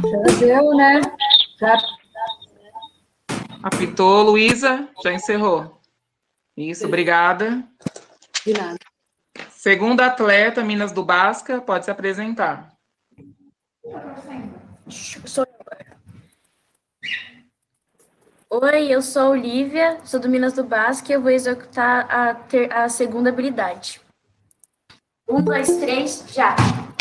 Já deu, né? Já. Apitou, Luísa? Já encerrou. Isso, obrigada. De nada. Segunda atleta, Minas do Basca, pode se apresentar. Sou eu agora. Oi, eu sou Olivia, sou do Minas do Basque e eu vou executar a segunda habilidade. 1, 2, 3, já!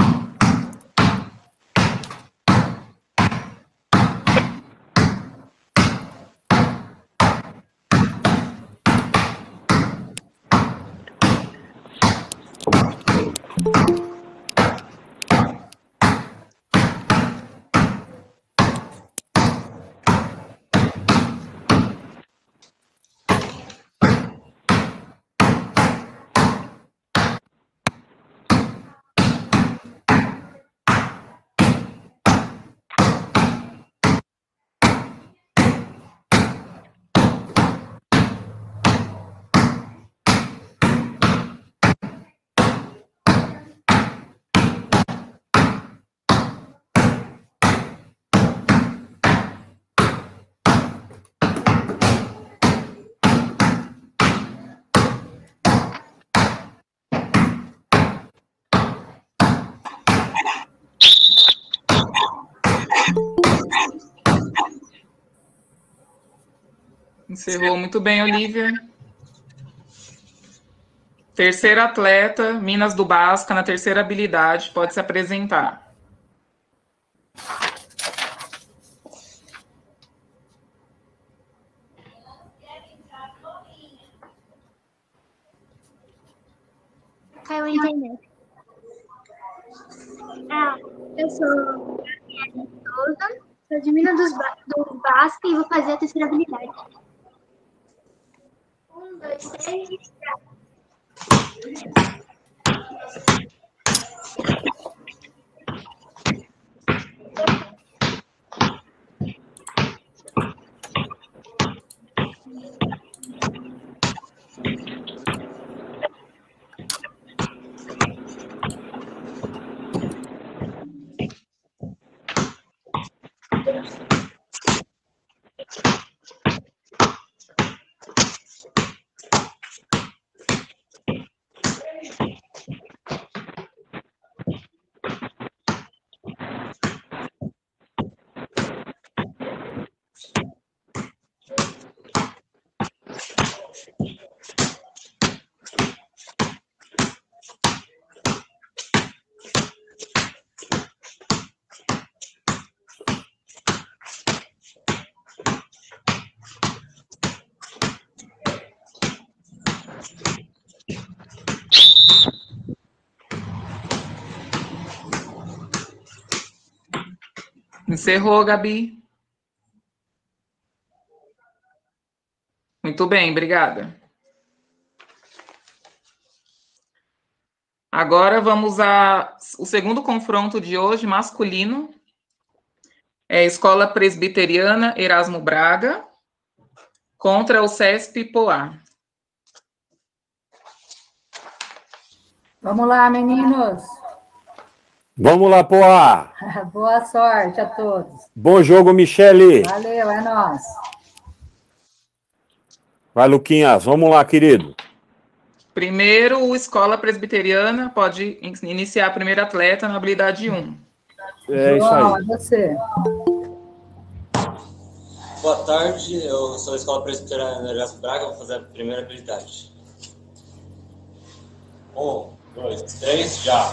Encerrou muito bem, Olivia. Terceira atleta, Minas do Basca, na terceira habilidade, pode se apresentar. Caiu a internet. Eu sou Gabriela Souza, sou de Minas do Basque e vou fazer a terceira habilidade. 1, 2, 3, já! Encerrou, Gabi. Muito bem, obrigada. Agora vamos ao segundo confronto de hoje, masculino. É Escola Presbiteriana Erasmo Braga contra o CESP Poá. Vamos lá, meninos. Vamos lá, Poá. Boa sorte a todos. Bom jogo, Michele. Valeu, é nóis. Vai, Luquinhas. Vamos lá, querido. Primeiro, o Escola Presbiteriana pode iniciar a primeira atleta na habilidade 1. É isso João, aí. é você. Boa tarde, eu sou da Escola Presbiteriana Erasmo Braga, vou fazer a primeira habilidade. 1, 2, 3, já!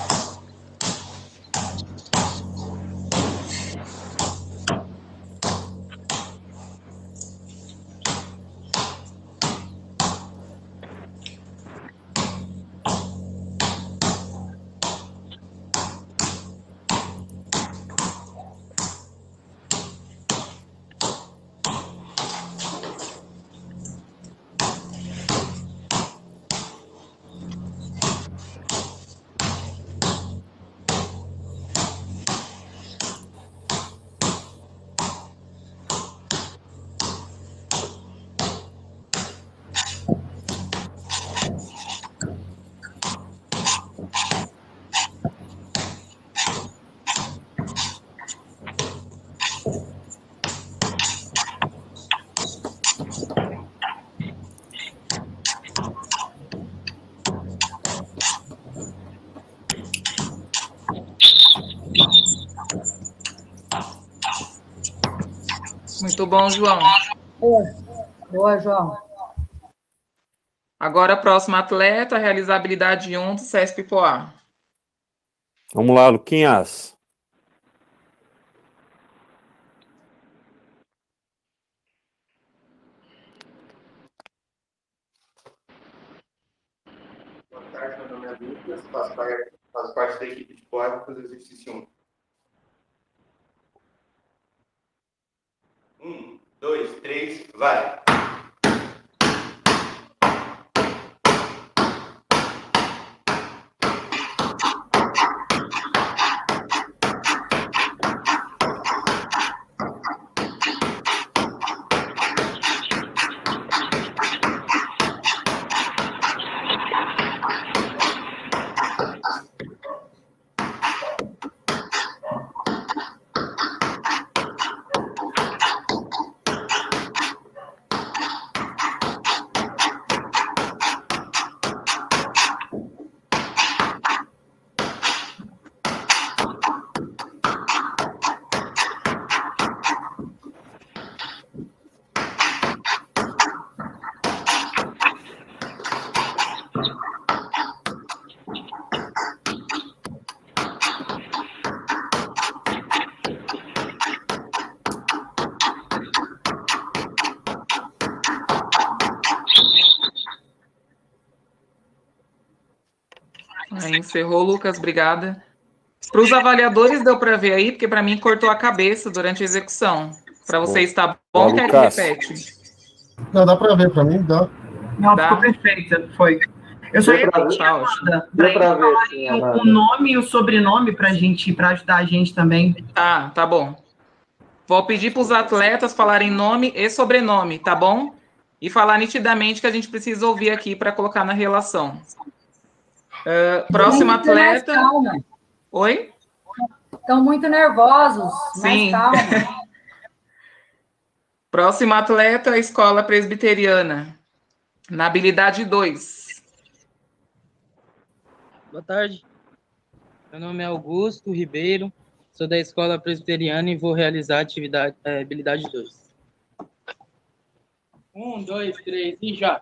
Muito bom, João. Boa, João. Agora, próximo atleta, realizabilidade 1 do CESP Poá. Vamos lá, Luquinhas. Boa tarde, meu nome é Lucas, faço parte da equipe de Poá, vou fazer o exercício 1. 1, 2, 3, vai! Aí, encerrou, Lucas, obrigada. Para os avaliadores, deu para ver aí, porque para mim cortou a cabeça durante a execução. Para vocês está bom, quer que Lucas. repete? Não, dá para ver, para mim dá. Não, Dá? ficou perfeita, foi. Eu só ia pedir, Tá ótimo. Amanda, para eles falarem o nome e o sobrenome para ajudar a gente também. Tá bom. Vou pedir para os atletas falarem nome e sobrenome, tá bom? E falar nitidamente que a gente precisa ouvir aqui para colocar na relação. Próximo atleta. Mais calma. Oi? Estão muito nervosos. Sim. Mais calma. Próximo atleta, Escola Presbiteriana. Na habilidade 2. Boa tarde. Meu nome é Augusto Ribeiro, sou da Escola Presbiteriana e vou realizar a habilidade 2. 1, 2, 3 e já!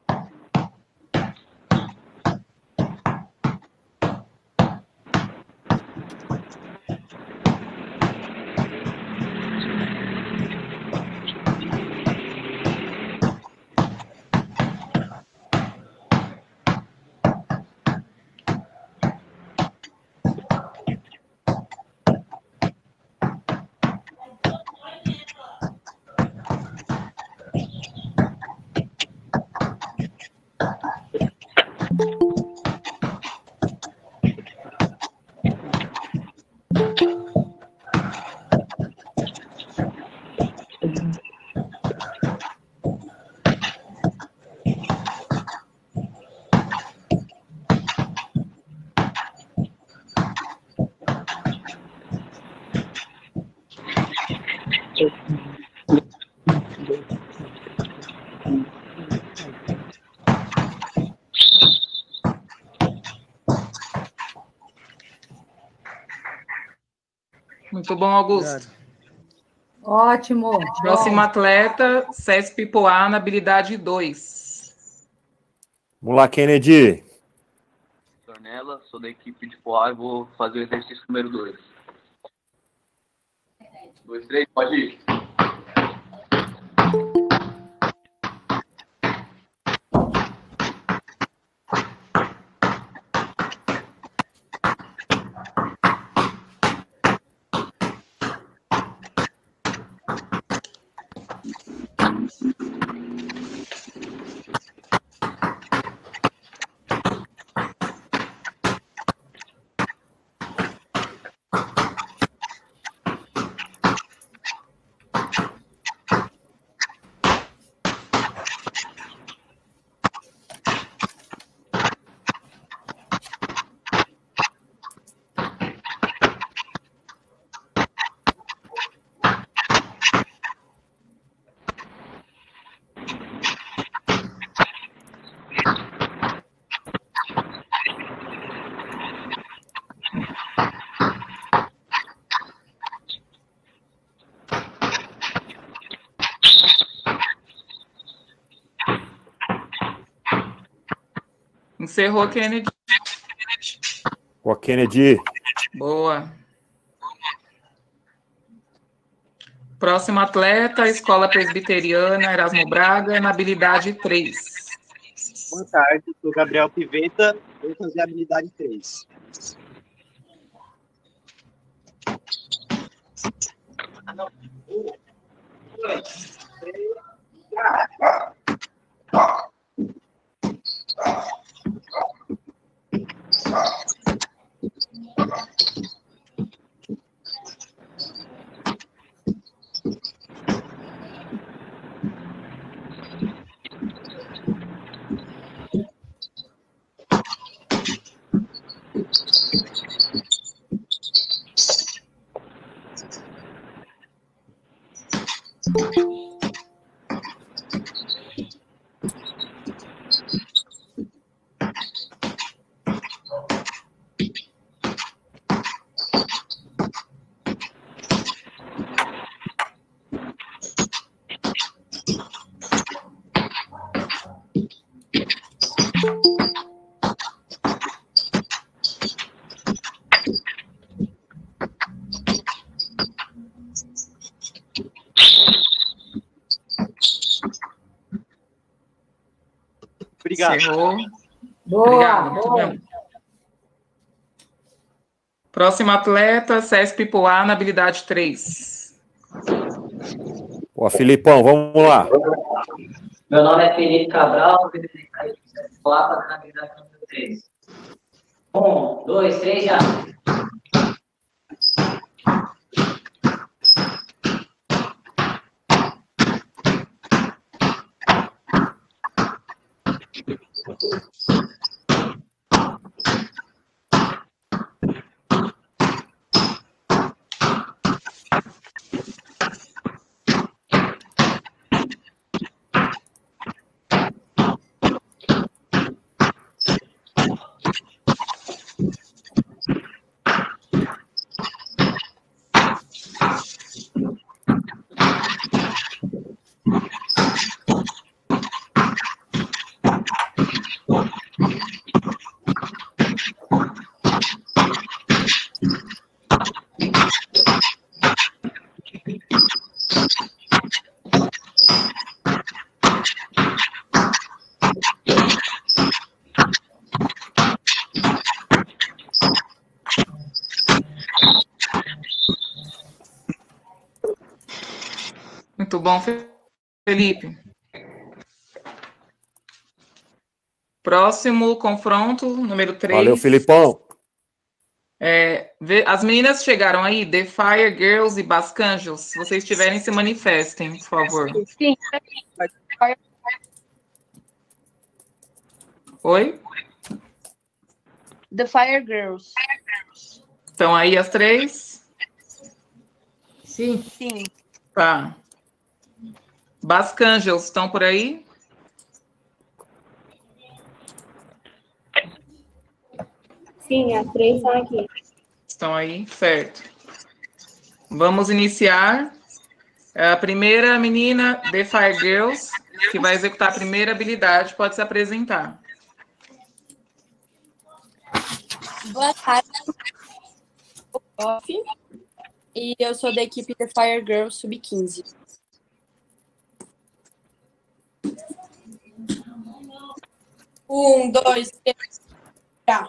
Muito bom, Augusto. Obrigado. Ótimo. Próximo atleta, CESP Poá, na habilidade 2. Vamos lá, Kennedy. Tornella, sou da equipe de Poá e vou fazer o exercício número 2. 2, 3, pode ir. Encerrou, Kennedy. Boa, Kennedy. Boa. Próximo atleta, Escola Presbiteriana Erasmo Braga, na habilidade 3. Boa tarde, sou Gabriel Piveta, vou fazer a habilidade 3. Obrigado. Encerrou. Boa, Obrigado, muito boa. bem. Próximo atleta, CESP Poá, na habilidade 3. Boa, Filipão, vamos lá. Meu nome é Felipe Cabral, bibliotecário do CESP Poá, fazendo a habilidade número 3. 1, 2, 3, já. Muito bom, Felipe. Próximo confronto, número 3. Valeu, Filipão. As meninas chegaram aí, The Fire Girls e Bascanjos. Se vocês tiverem, se manifestem, por favor. Sim. Oi? The Fire Girls. Estão aí as 3? Sim. Sim. Tá. Bascanjos, estão por aí? Sim, as 3 estão aqui. Estão aí, certo. Vamos iniciar. A primeira menina, The Fire Girls, que vai executar a primeira habilidade, pode se apresentar. Boa tarde. E eu sou da equipe The Fire Girls Sub-15. Um, dois, três, já.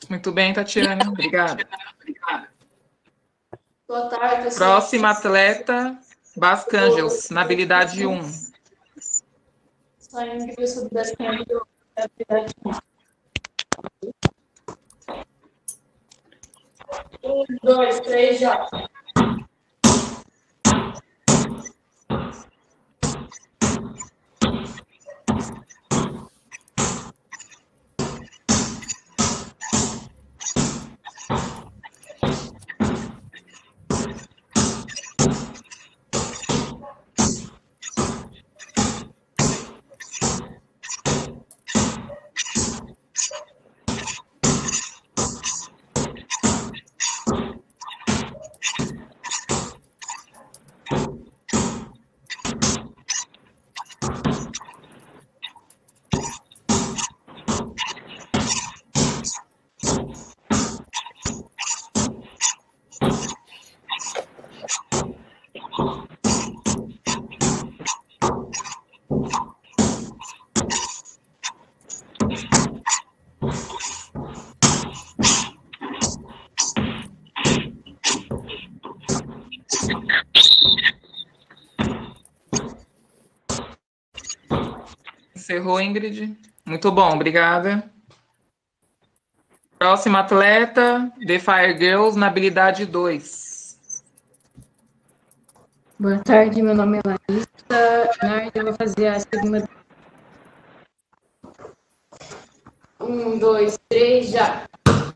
Muito bem, Tatiana. Obrigada. Boa tarde, pessoal. Próxima atleta, Bascangels, na habilidade 1. Só em que eu sou da habilidade 1. 1, 2, 3, já. Encerrou, Ingrid. Muito bom, obrigada. Próxima atleta, The Fire Girls, na habilidade 2. Boa tarde, meu nome é Larissa. Narda, eu vou fazer a segunda. 1, 2, 3, já.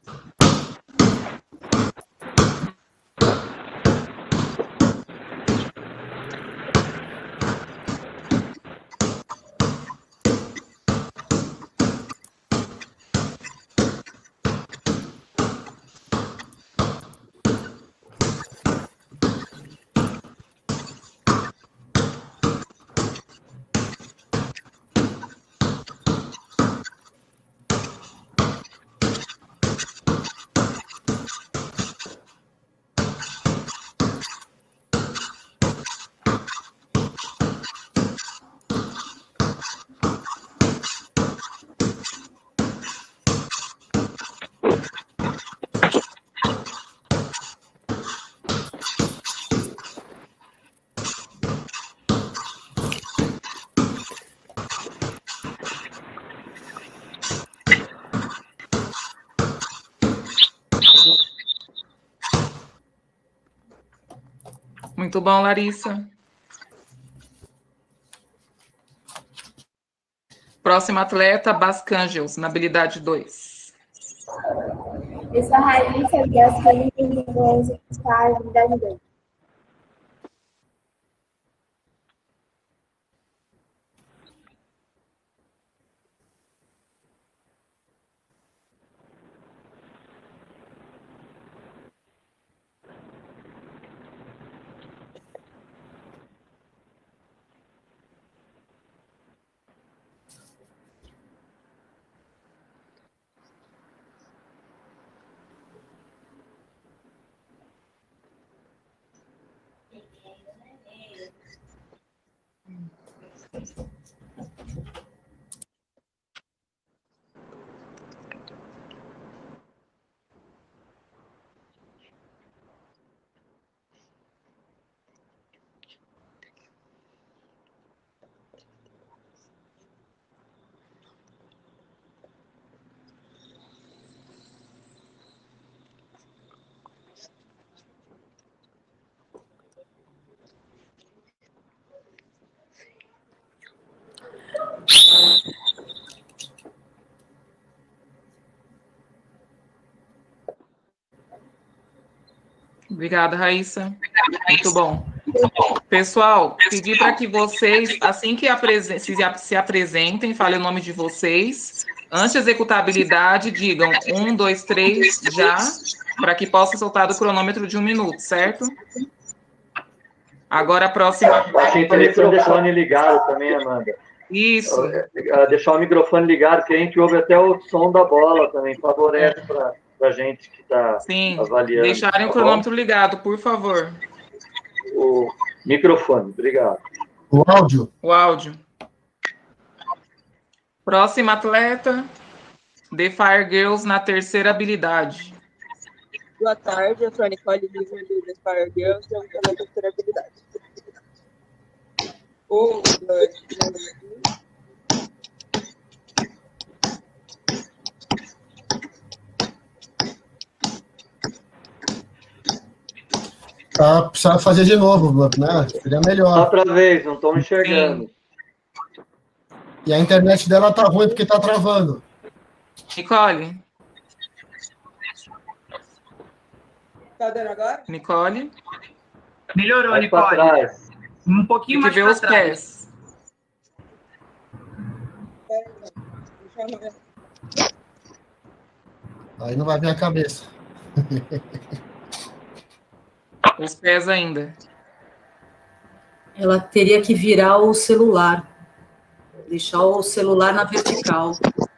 Muito bom, Larissa. Próxima atleta, Bascangels, na habilidade 2. Eu sou a Raíssa, eu vou executar a habilidade 2. Obrigada, Raíssa. Muito bom. Pessoal, pedir para que vocês, assim que se apresentem, falem o nome de vocês. Antes de executar a habilidade, digam 1, 2, 3, já, para que possa soltar do cronômetro de 1 minuto, certo? Agora a próxima. Achei interessante deixar o ligado também, Amanda. Isso. Deixar o microfone ligado, que a gente ouve até o som da bola também, favorece para a gente que está avaliando. Deixarem o cronômetro ligado, por favor. O microfone, obrigado. O áudio. O áudio. Próxima atleta, The Fire Girls na terceira habilidade. Boa tarde, eu sou a Nicole Lívia do The Fire Girls, eu estou na terceira habilidade. 1, 2, 3, 4. Tá, precisa fazer de novo, né? Seria melhor. Outra vez, não estou enxergando. E a internet dela tá ruim porque tá travando. Nicole. Tá dando agora? Nicole. Melhorou, Vai pra Nicole. trás. Um pouquinho Tem mais que ver para os trás. pés. Deixa eu ver. Aí não vai ver a cabeça. Os pés ainda. Ela teria que virar o celular. Deixar o celular na vertical.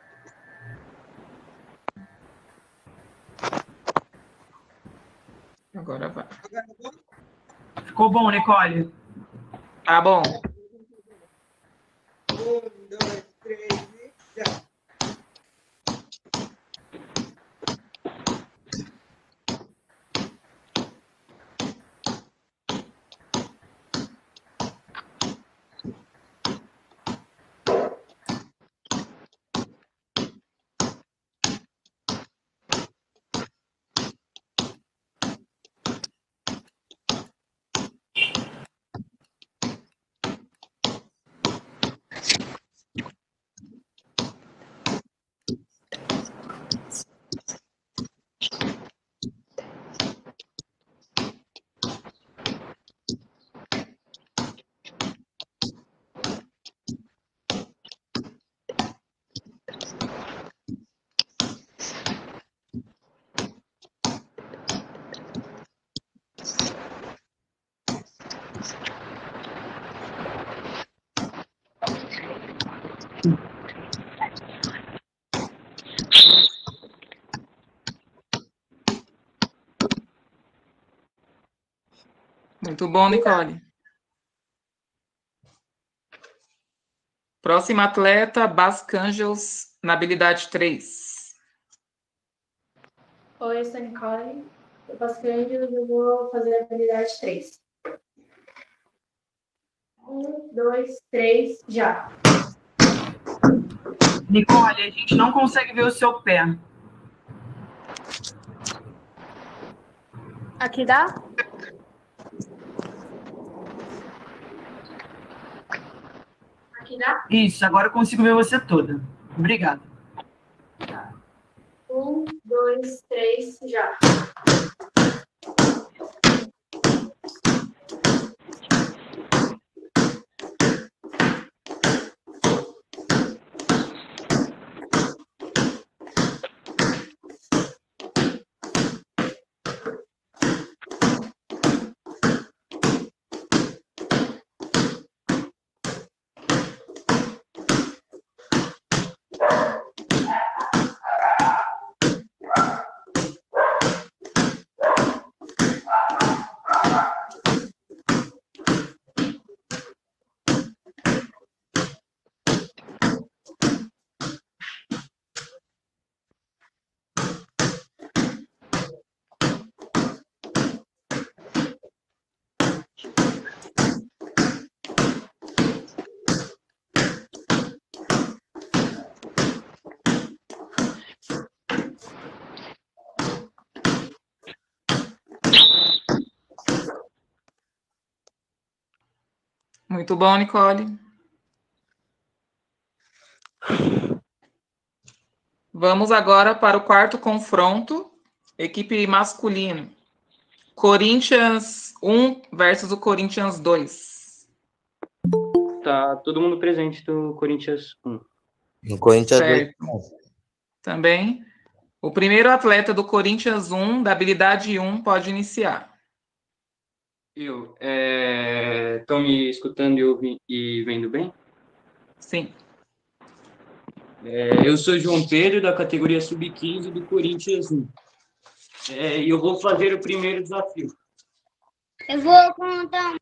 Agora vai. Ficou bom, Nicole? Tá bom. 1, 2, 3 e já. Muito bom, Nicole. Próxima atleta, Basque Angels, na habilidade 3. Oi, eu sou a Nicole. Eu faço grande, eu vou fazer a habilidade 3. 1, 2, 3, já. Nicole, a gente não consegue ver o seu pé. Aqui dá? Aqui dá? Isso, agora eu consigo ver você toda. Obrigado. 1, 2, 3, já. Muito bom, Nicole. Vamos agora para o quarto confronto, equipe masculina. Corinthians 1 versus o Corinthians 2. Tá todo mundo presente do Corinthians 1. No Corinthians 2. Certo. Também. O primeiro atleta do Corinthians 1, da habilidade 1, pode iniciar. Estão me escutando e vendo bem? Sim. Eu sou João Pedro, da categoria Sub-15 do Corinthians 1. E eu vou fazer o primeiro desafio. Eu vou contar.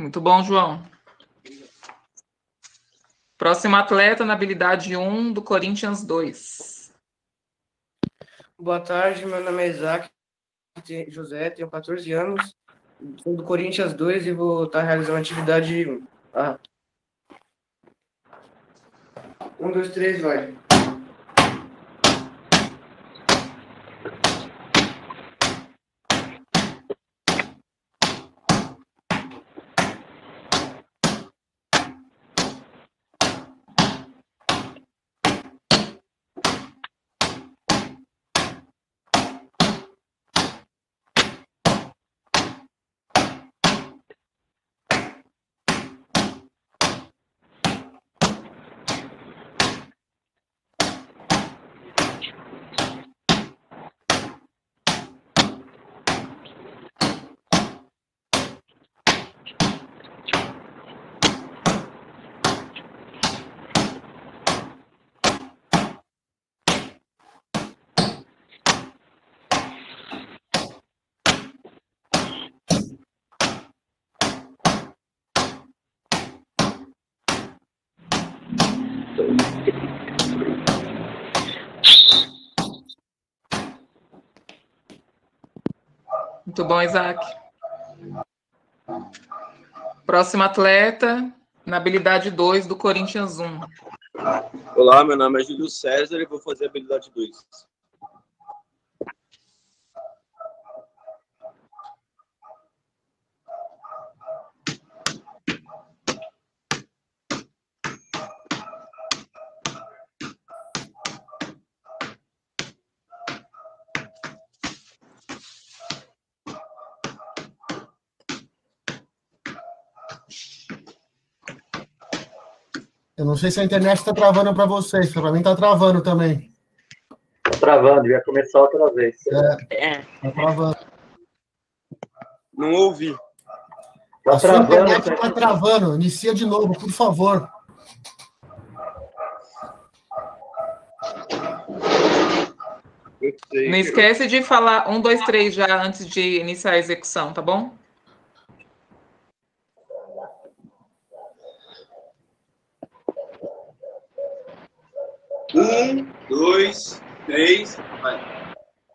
Muito bom, João. Próximo atleta na habilidade 1 do Corinthians 2. Boa tarde, meu nome é Isaac José, tenho 14 anos, sou do Corinthians 2 e vou estar realizando a atividade 1. 1, 2, 3, vai. Muito bom, Isaac. Próximo atleta, na habilidade 2 do Corinthians 1. Olá, meu nome é Júlio César e vou fazer a habilidade 2. Eu não sei se a internet está travando para vocês, para mim está travando também. Está travando, ia começar outra vez. Está travando. Não ouvi. A sua internet está travando. Inicia de novo, por favor. Não esquece de falar 1, 2, 3 já antes de iniciar a execução, tá bom? 1, 2, 3, vai.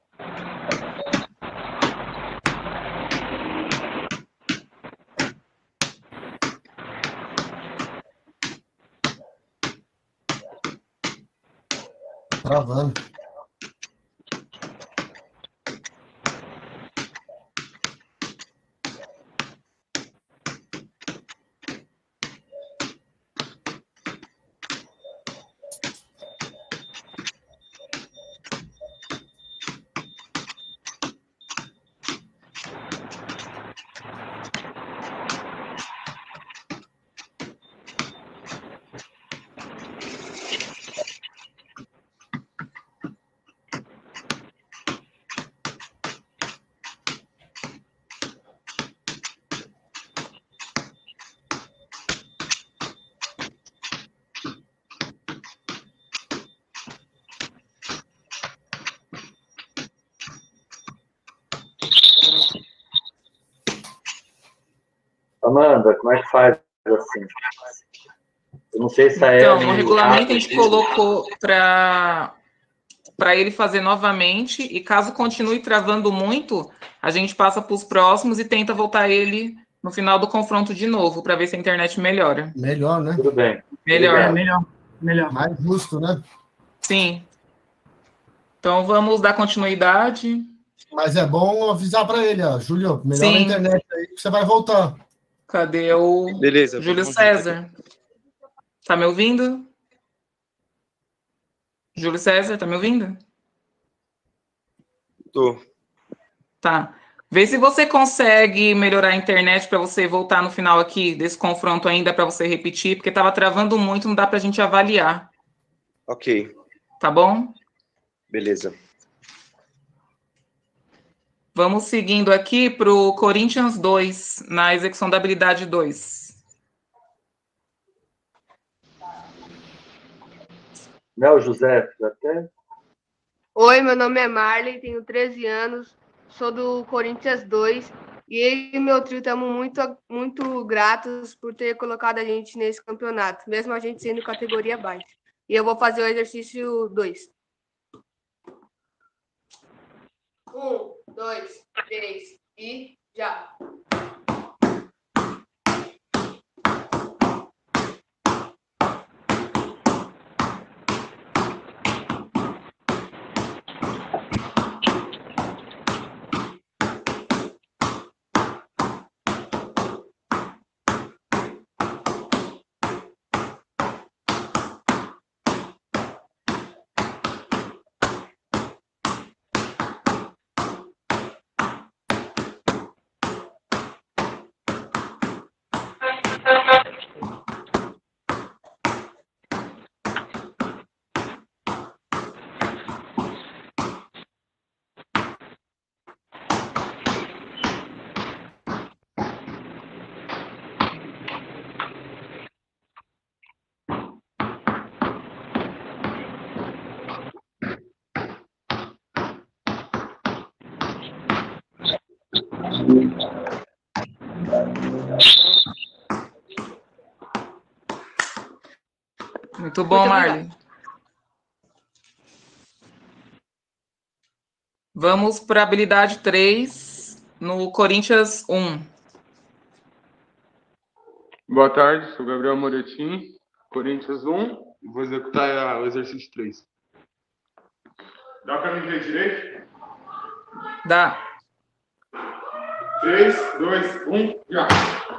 Travando. Amanda, como é que faz assim? Eu não sei se a Então, Ellen... no regulamento a gente colocou para ele fazer novamente, e caso continue travando muito, a gente passa para os próximos e tenta voltar ele no final do confronto de novo, para ver se a internet melhora. Melhor, né? Tudo bem. Melhor. Melhor. Mais justo, né? Sim. Então, vamos dar continuidade. Mas é bom avisar para ele, ó. Júlio, melhor a Sim. internet aí que você vai voltar. Cadê o Beleza, Júlio vamos César? Tá me ouvindo? Júlio César, tá me ouvindo? Tô. Tá. Vê se você consegue melhorar a internet para você voltar no final aqui desse confronto ainda, para você repetir, porque estava travando muito, não dá para a gente avaliar. Ok. Tá bom? Beleza. Vamos seguindo aqui para o Corinthians 2, na execução da habilidade 2. Não, José, até... Oi, meu nome é Marley, tenho 13 anos, sou do Corinthians 2 E eu e meu trio estamos muito gratos por ter colocado a gente nesse campeonato, mesmo a gente sendo categoria baixa. E eu vou fazer o exercício 2. 1, 2, 3 e já! Muito bom, Marli. Vamos para a habilidade 3, no Corinthians 1. Boa tarde, sou Gabriel Moretim, Corinthians 1, e vou executar o exercício 3. Dá para me ver direito? Dá. 3, 2, 1, já!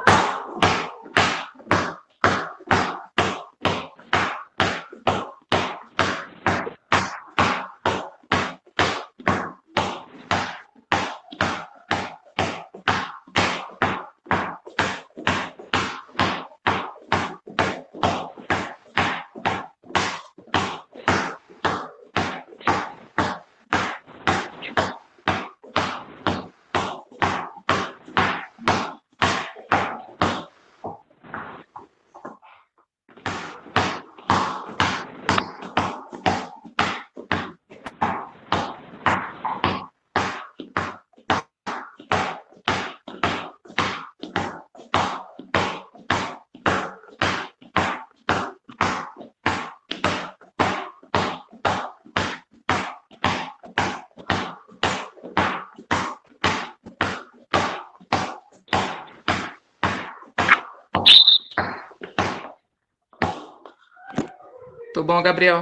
Muito bom, Gabriel.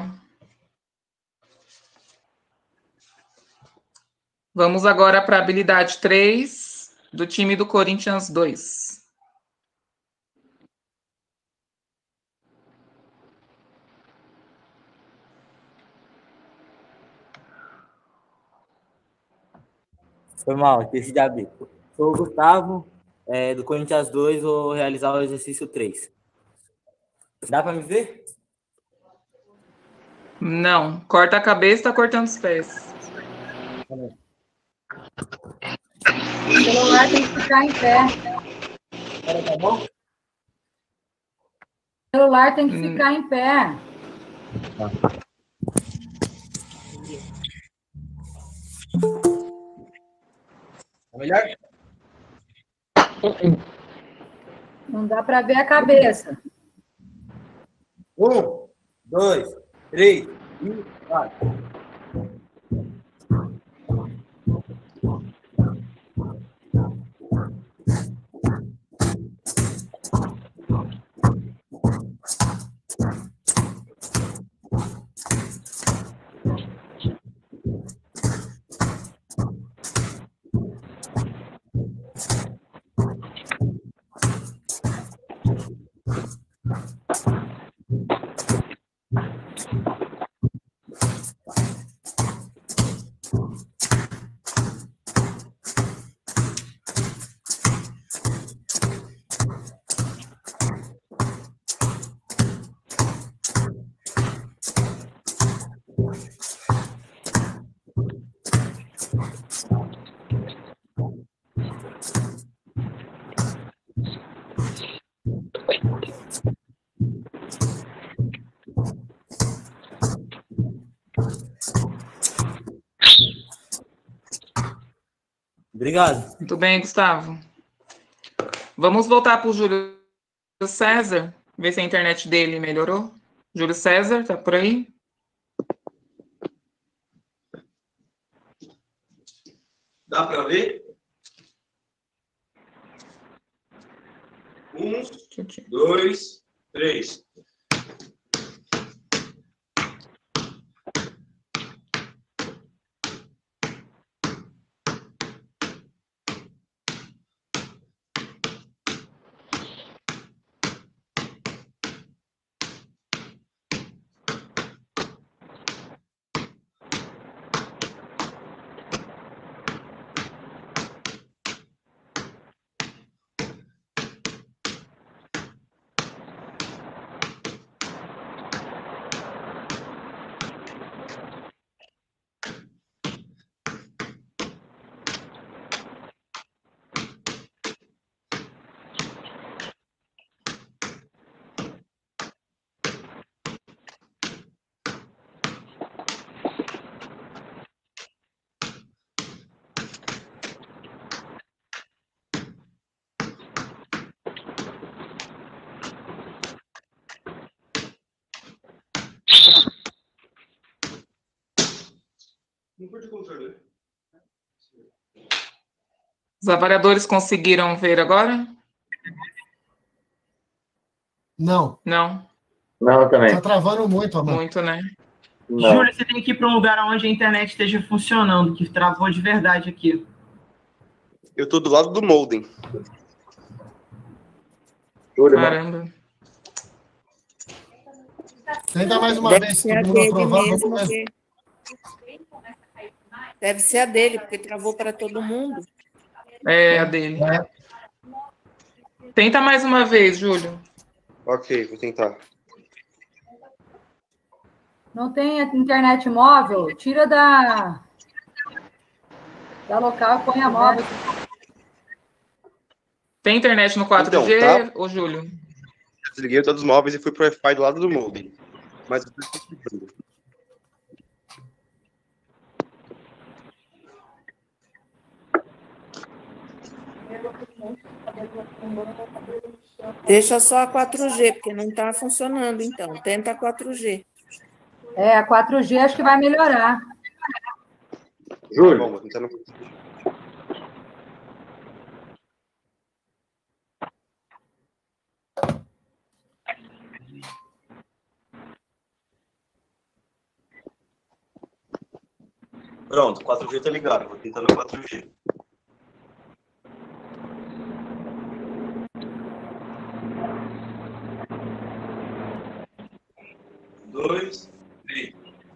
Vamos agora para a habilidade 3 do time do Corinthians 2. Foi mal, esqueci de abrir. Sou o Gustavo, do Corinthians 2, vou realizar o exercício 3. Dá para me ver? Não, corta a cabeça, tá cortando os pés. O celular tem que ficar em pé. Tá bom? O celular tem que ficar em pé. Tá melhor? Não dá para ver a cabeça. 1, 2, 3 e 4. Obrigado. Muito bem, Gustavo. Vamos voltar para o Júlio César, ver se a internet dele melhorou. Júlio César, tá por aí? Dá para ver? 1, 2, 3. Não pode controlar. Os avaliadores conseguiram ver agora? Não. Não. Não, também. Tá travando muito, Amanda. Muito, né? Não. Júlio, você tem que ir para um lugar onde a internet esteja funcionando, que travou de verdade aqui. Eu tô do lado do modem. Caramba. Tenta mais uma Deve vez, ser a todo mundo dele aprovar. mesmo, Vamos ver. Deve ser a dele, porque travou para todo mundo. É, a dele. Tenta mais uma vez, Júlio. Ok, vou tentar. Não tem internet móvel? Tira da local e põe a móvel. Tem internet no 4G, Então, tá. ô Júlio? Eu desliguei todos os móveis e fui pro Wi-Fi do lado do modem. Mas eu tô conseguindo. Deixa só a 4G, porque não está funcionando, então. Tenta a 4G. É, a 4G acho que vai melhorar. Júlio. Bom, vou tentando... Pronto, 4G tá ligado. Vou tentar no 4G. Dois, três.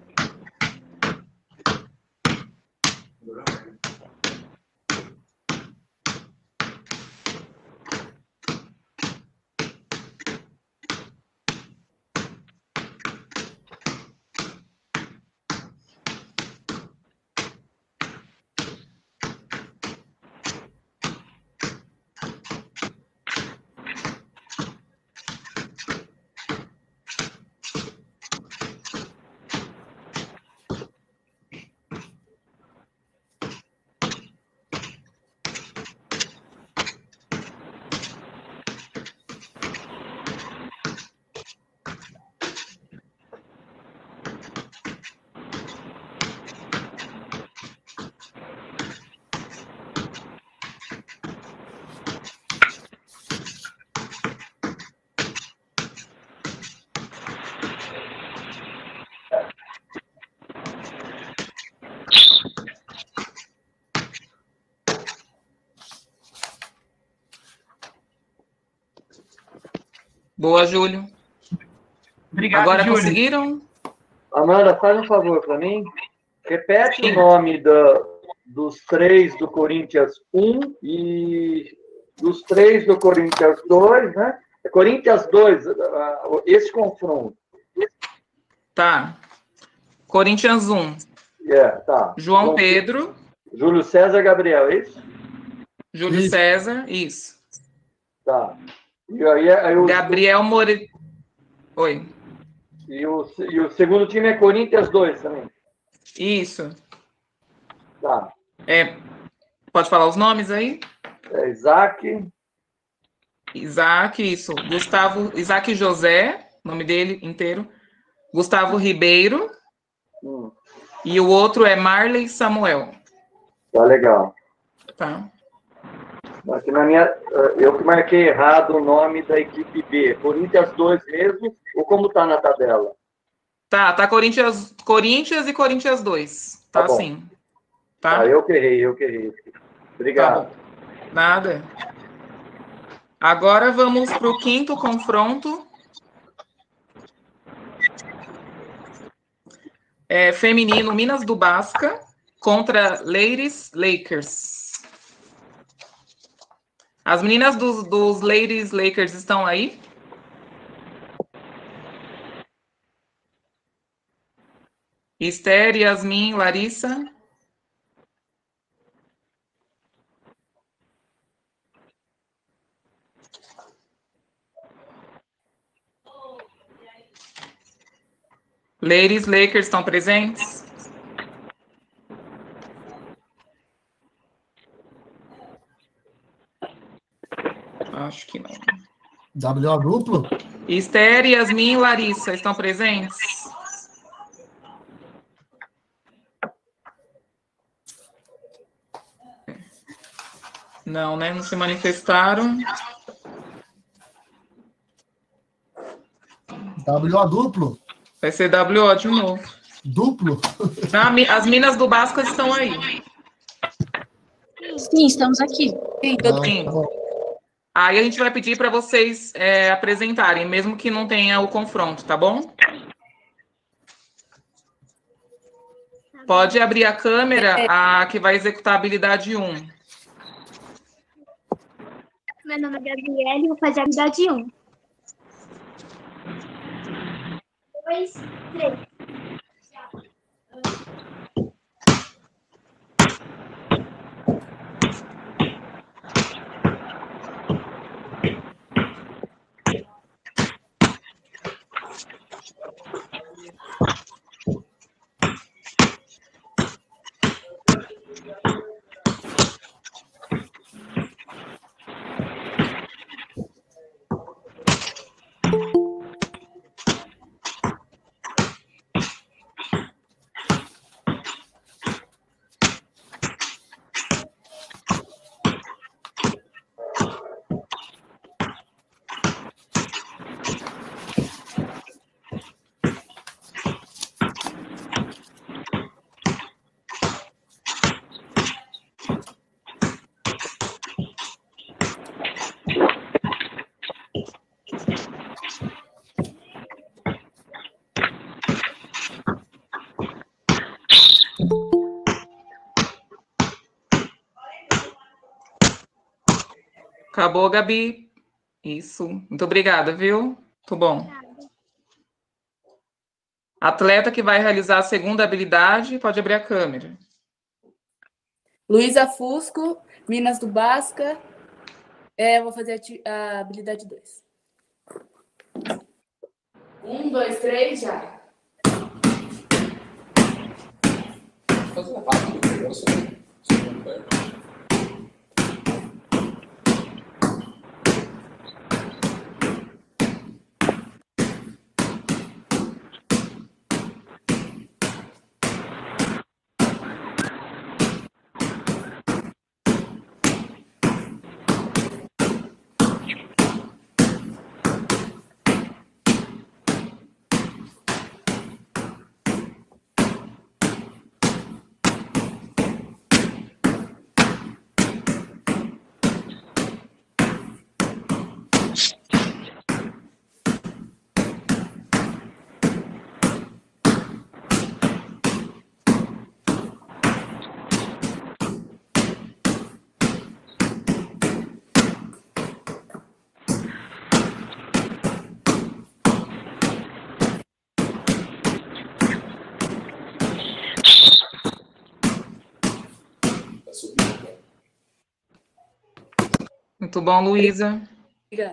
Boa, Júlio. Obrigado, Agora Júlio. conseguiram? Amanda, faz um favor para mim. Repete Sim. o nome dos 3 do Corinthians 1 e dos 3 do Corinthians 2, né? É Corinthians 2, esse confronto. Tá. Corinthians 1. Tá. João Pedro. Júlio César Gabriel, é isso? Júlio César, isso. Tá. E aí Gabriel Moreira. Oi. E o segundo time é Corinthians 2 também. Isso. Tá. É. Pode falar os nomes aí? Isaac. Isaac, isso. Gustavo, Isaac José, nome dele inteiro. Gustavo Ribeiro. E o outro é Marley Samuel. Tá legal. Tá. Aqui na minha, eu que marquei errado o nome da equipe B. Corinthians 2 mesmo, ou como tá na tabela? Tá Corinthians e Corinthians 2. Tá bom. assim. Tá? Eu que errei. Obrigado. Tá, nada. Agora vamos para o quinto confronto. Feminino Minas do Basca contra Ladies Lakers. As meninas dos Ladies Lakers estão aí? Esther, Yasmin, Larissa. Ladies Lakers estão presentes? Acho que não. WO duplo? Esther, Yasmin e Larissa estão presentes? Não, né? Não se manifestaram. WO duplo? Vai ser WO de novo. Duplo? As minas do Basco estão aí. Sim, estamos aqui. Sim. Aí a gente vai pedir para vocês apresentarem, mesmo que não tenha o confronto, tá bom? Pode abrir a câmera, a que vai executar a habilidade 1. Meu nome é Gabriele, vou fazer a habilidade 1. 2, 3. Acabou, Gabi. Isso. Muito obrigada, viu? Muito bom. Atleta que vai realizar a segunda habilidade, pode abrir a câmera. Luísa Fusco, Minas do Basca. Vou fazer a habilidade 2. 1, 2, 3, já. Muito bom, Luísa. Obrigada.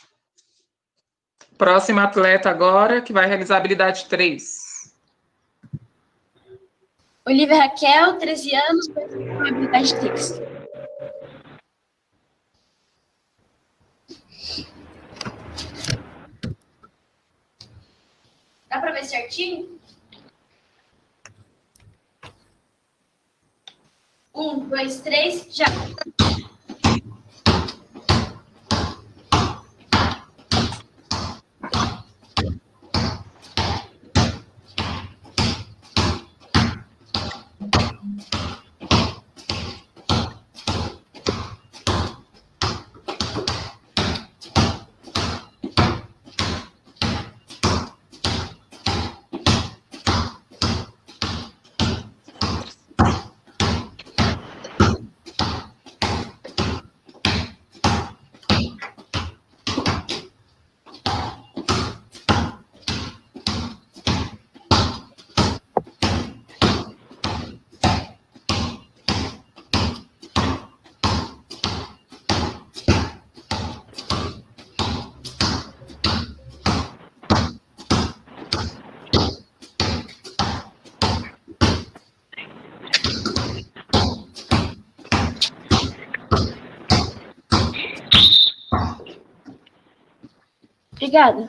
Próxima atleta agora, que vai realizar a habilidade 3. Olivia Raquel, 13 anos, com habilidade 3. Dá para ver certinho? 1, 2, 3, já. Obrigada.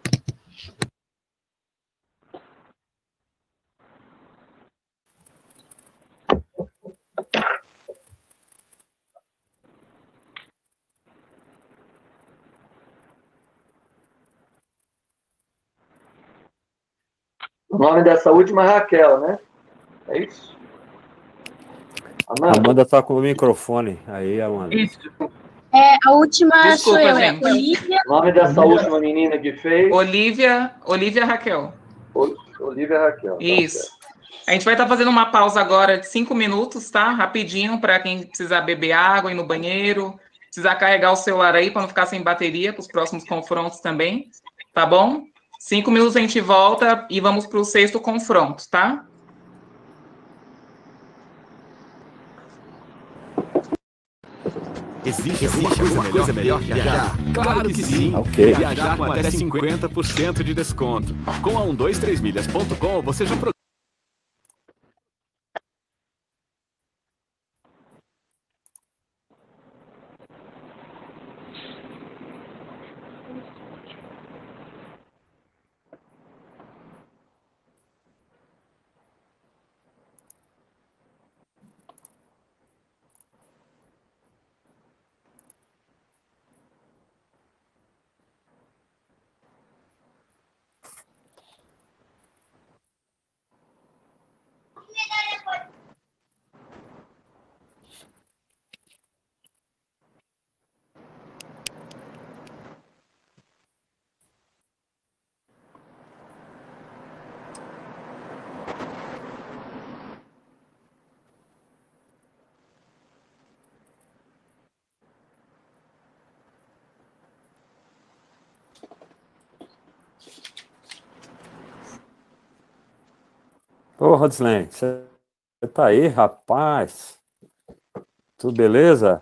O nome dessa última é Raquel, né? É isso? Amanda tá com o microfone. Aí, Amanda. Isso. A última Desculpa, sou eu, gente. Olivia. O nome dessa última menina que fez? Olivia Raquel. Olivia Raquel. Tá Isso. certo. A gente vai estar fazendo uma pausa agora de 5 minutos, tá? Rapidinho, para quem precisar beber água, ir no banheiro, precisar carregar o celular aí para não ficar sem bateria para os próximos confrontos também, tá bom? 5 minutos a gente volta e vamos para o 6º confronto, tá? Existe alguma coisa melhor que viajar? Claro que sim! Ok. Viajar com até 50% de desconto. Com a 123milhas.com você já programa. Ô, Rodsley, você tá aí, rapaz? Tudo beleza?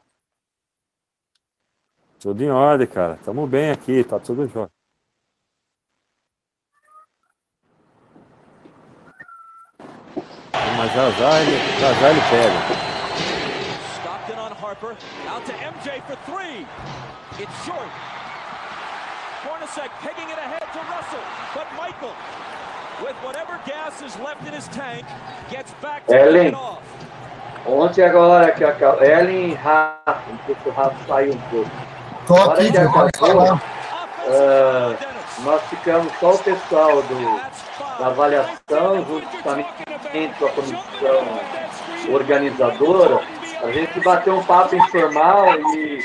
Tudo em ordem, cara. Tamo bem aqui, tá tudo jóia. Mas já ele pega. Stockton on Harper, out to MJ for 3. It's short. Hornacek pegging it ahead to Russell, but Michael, with whatever gas is left in his tank, gets back to Ellen, it off. ontem agora que a Ellen e Rafa, não sei se o Rafa saiu um pouco. Tô aqui, que acabou, falar. nós ficamos só o pessoal da avaliação, juntamente com a comissão organizadora, a gente bateu um papo informal e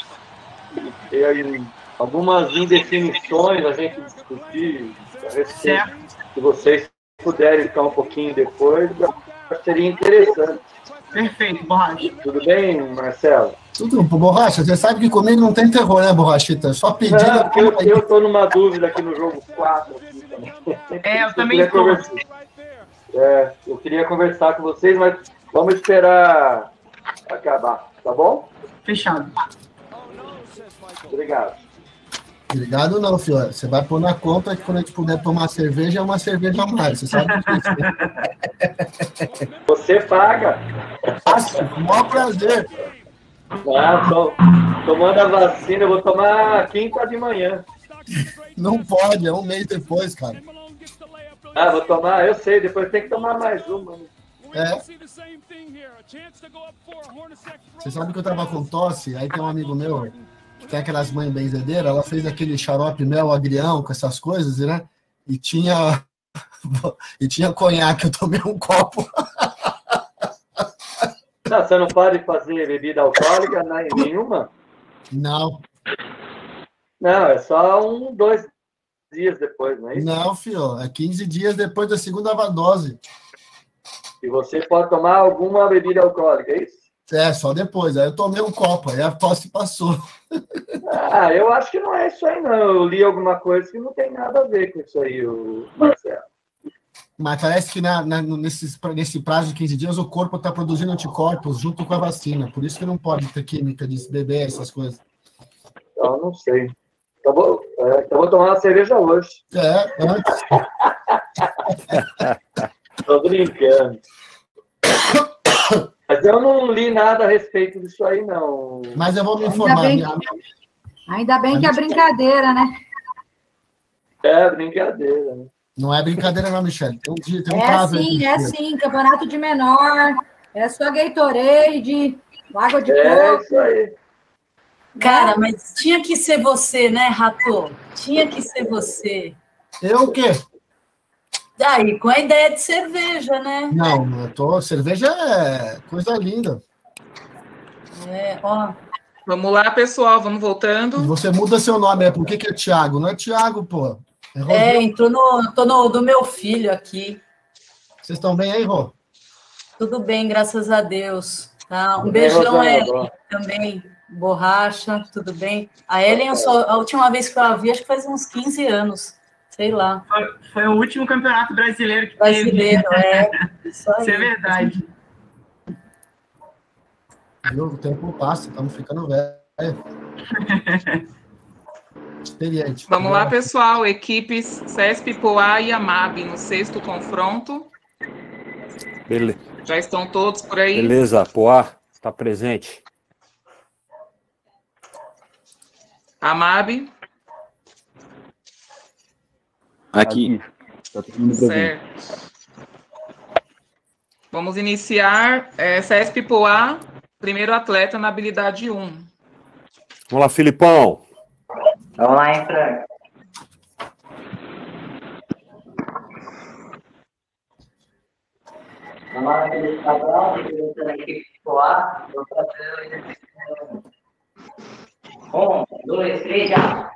algumas indefinições a gente discutir a respeito. Se vocês puderem ficar um pouquinho depois, seria interessante. Perfeito, Borracha. Tudo bem, Marcelo? Tudo, Borracha, você sabe que comigo não tem terror, né, Borrachita? Só pedir. Não, eu estou numa dúvida aqui no jogo 4. Aqui também. Eu também estou. Eu queria conversar com vocês, mas vamos esperar acabar, tá bom? Fechado. Obrigado. Obrigado não, filho. Você vai pôr na conta que quando a gente puder tomar cerveja, é uma cerveja a mais. Você sabe disso, né? Você paga. Com o maior prazer. Tomando a vacina, eu vou tomar quinta de manhã. Não pode, é um mês depois, cara. Ah, vou tomar, eu sei, depois tem que tomar mais uma. É. Você sabe que eu tava com tosse, aí tem um amigo meu, que tem aquelas mães benzedeiras, ela fez aquele xarope mel agrião com essas coisas, né? E tinha conhaque, eu tomei um copo. Não, você não pode fazer bebida alcoólica nenhuma? Não. Não, é só 2 dias depois, não é isso? Não, filho, é 15 dias depois da segunda dose. E você pode tomar alguma bebida alcoólica, é isso? É, só depois. Aí eu tomei um copo, aí a tosse passou. Ah, eu acho que não é isso aí, não. Eu li alguma coisa que não tem nada a ver com isso aí, Marcelo. Mas parece que nesse prazo de 15 dias o corpo está produzindo anticorpos junto com a vacina. Por isso que não pode ter química de beber, essas coisas. Eu não sei. Então vou tomar uma cerveja hoje. É, antes. Tô brincando. Mas eu não li nada a respeito disso aí, não. Mas eu vou me informar. Ainda bem que é brincadeira, né? É brincadeira, né? Não é brincadeira não, Michele. Tem um É prazo sim, aí. é sim. Campeonato de menor. É só Gatorade, água de coco. É isso aí. Cara, mas tinha que ser você, né, Rato? Tinha que ser você. Eu o quê? Daí, com a ideia de cerveja, né? Não, cerveja é coisa linda. É, ó. Vamos lá, pessoal, vamos voltando. Você muda seu nome, é por que é Thiago? Não é Thiago, pô. Entrou do meu filho aqui. Vocês estão bem aí, Rô? Tudo bem, graças a Deus. Tá? Um beijão a Ellen também. Borracha, tudo bem? A Ellen, a última vez que eu a vi, acho que faz uns 15 anos. Sei lá. Foi o último campeonato brasileiro que teve. Isso aí. Isso é verdade. O tempo passa, estamos ficando velho. Experiente. Vamos lá, pessoal. Equipes CESP, Poá e AMAB no 6º confronto. Beleza. Já estão todos por aí? Beleza, Poá está presente. AMAB. Aqui. Tá todo mundo presente. Certo. Vamos iniciar. CESP Poá, primeiro atleta na habilidade 1. Vamos lá, Filipão. Vamos lá, hein, Frank. Vamos lá, aquele Cabral, na equipe Poá. Vou fazer o exercício. 1, 2, 3, já.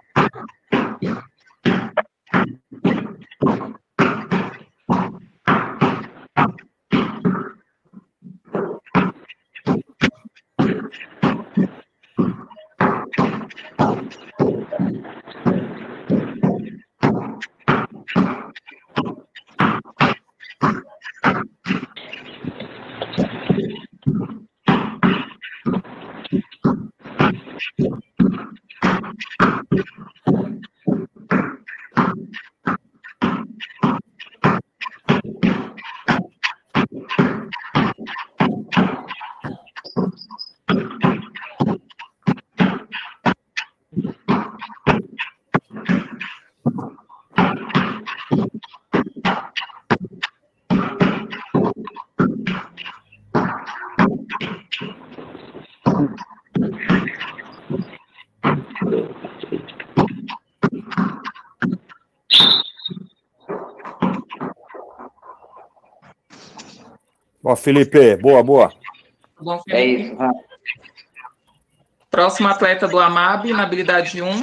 Ó, Felipe, boa. Bom, Felipe. É isso. Próximo atleta do AMAB na habilidade 1.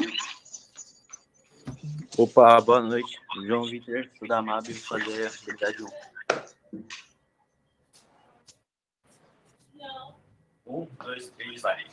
Opa, boa noite. João Vitor, sou da MAB, vou fazer a habilidade 1. 1, 2, 3, vai.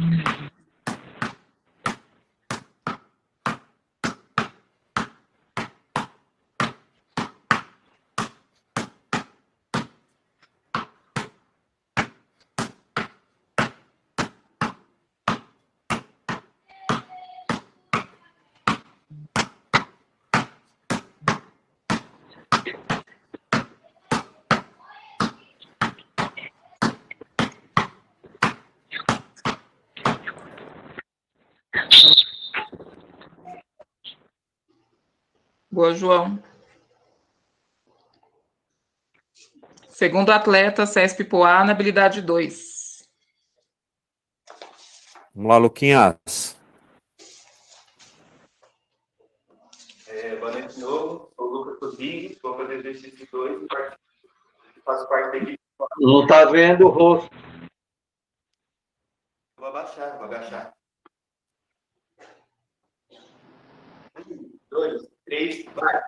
Boa, João. Segundo atleta, CESP Poá, na habilidade 2. Vamos lá, Luquinhas. Boa noite de novo. Sou o Lucas Rodrigues, vou fazer exercício 2 e faço parte da equipe. Não está vendo o rosto. Vou abaixar, vou agachar. 1, 2, 3, vai!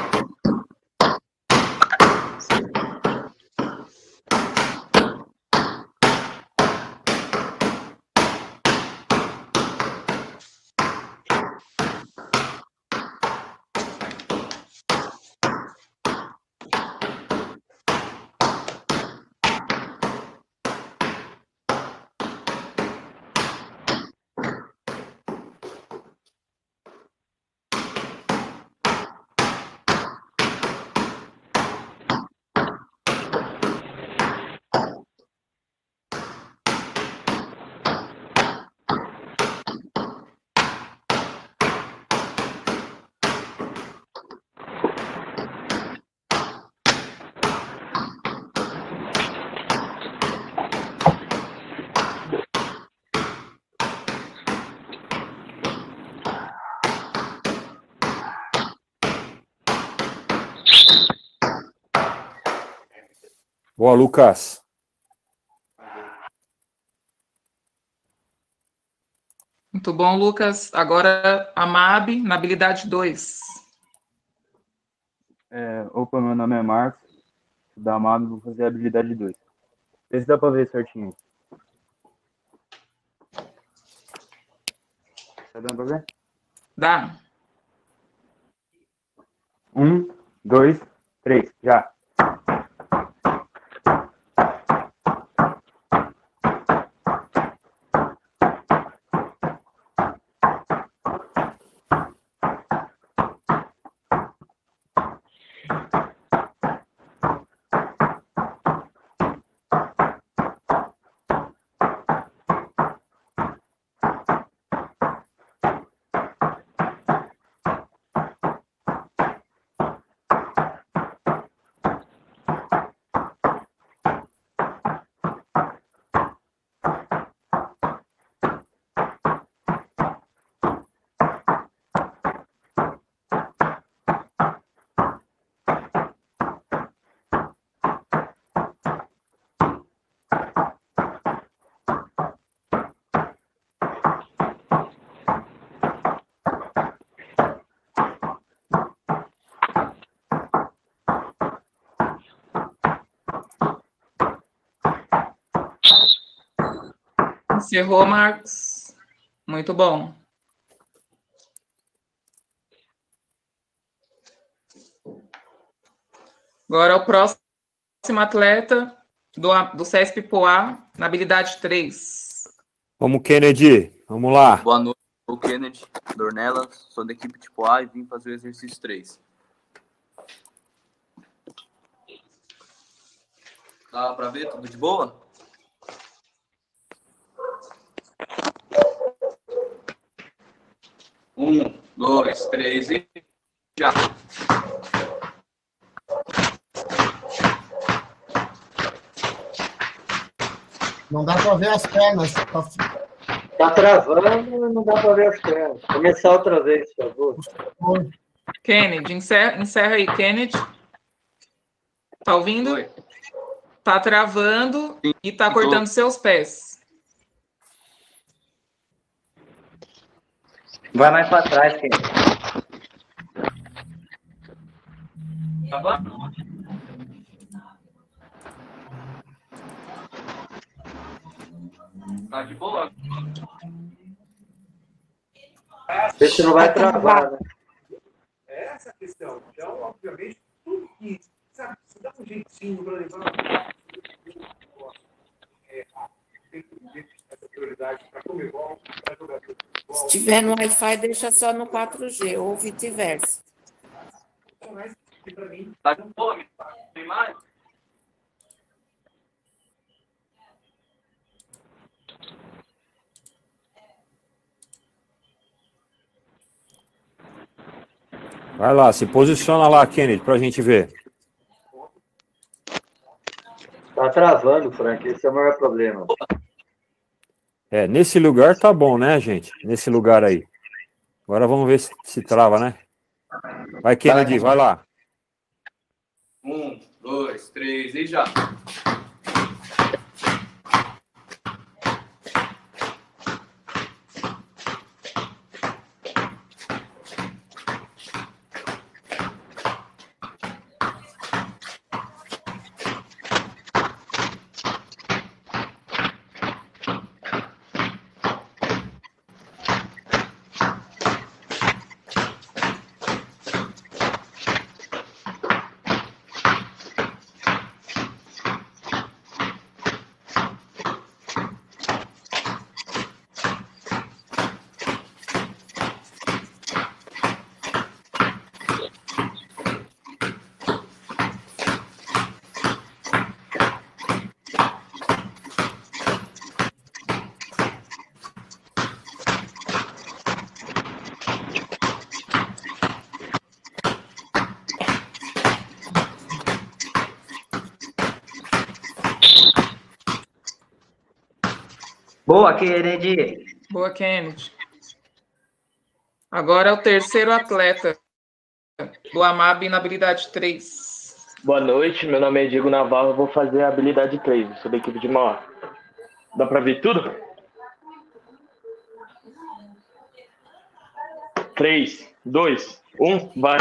Boa, Lucas. Muito bom, Lucas. Agora, a MAB, na habilidade 2. Opa, meu nome é Marcos, da MAB, vou fazer a habilidade 2. Vê se dá pra ver certinho. Tá dando pra ver? Dá. 1, 2, 3, já. Encerrou, Marcos. Muito bom. Agora o próximo atleta do CESP Poá, na habilidade 3. Vamos, Kennedy. Vamos lá. Boa noite, sou o Kennedy Dornelas, sou da equipe tipo A e vim fazer o exercício 3. Dá pra ver? Tudo de boa? Um, 2, 3 e já. Não dá para ver as pernas. Tá travando, não dá para ver as pernas. Começar outra vez, por favor. Kennedy, encerra aí, Kennedy. Tá ouvindo? Oi. Tá travando e tá cortando seus pés. Vai mais para trás, Kennedy. Tá bom? Tá de boa. Vê se não vai travar, né? É essa a questão. Então, obviamente, tudo que, sabe, se dá um jeitinho para levar tem que ter essa prioridade para Comebol, para jogador de futebol. Se tiver no Wi-Fi, deixa só no 4G, ou vice-versa. Tá com fome? Tem mais? Vai lá, se posiciona lá, Kennedy, pra gente ver. Tá travando, Frank. Esse é o maior problema. É, nesse lugar tá bom, né, gente? Nesse lugar aí. Agora vamos ver se trava, né? Vai, Kennedy, vai lá. 1, 2, 3 e já. Boa, Kennedy. Boa, Kennedy. Agora é o terceiro atleta do AMAB na habilidade 3. Boa noite, meu nome é Diego Navarro, eu vou fazer a habilidade 3, sou da equipe de Mauá. Dá pra ver tudo? 3, 2, 1, vai!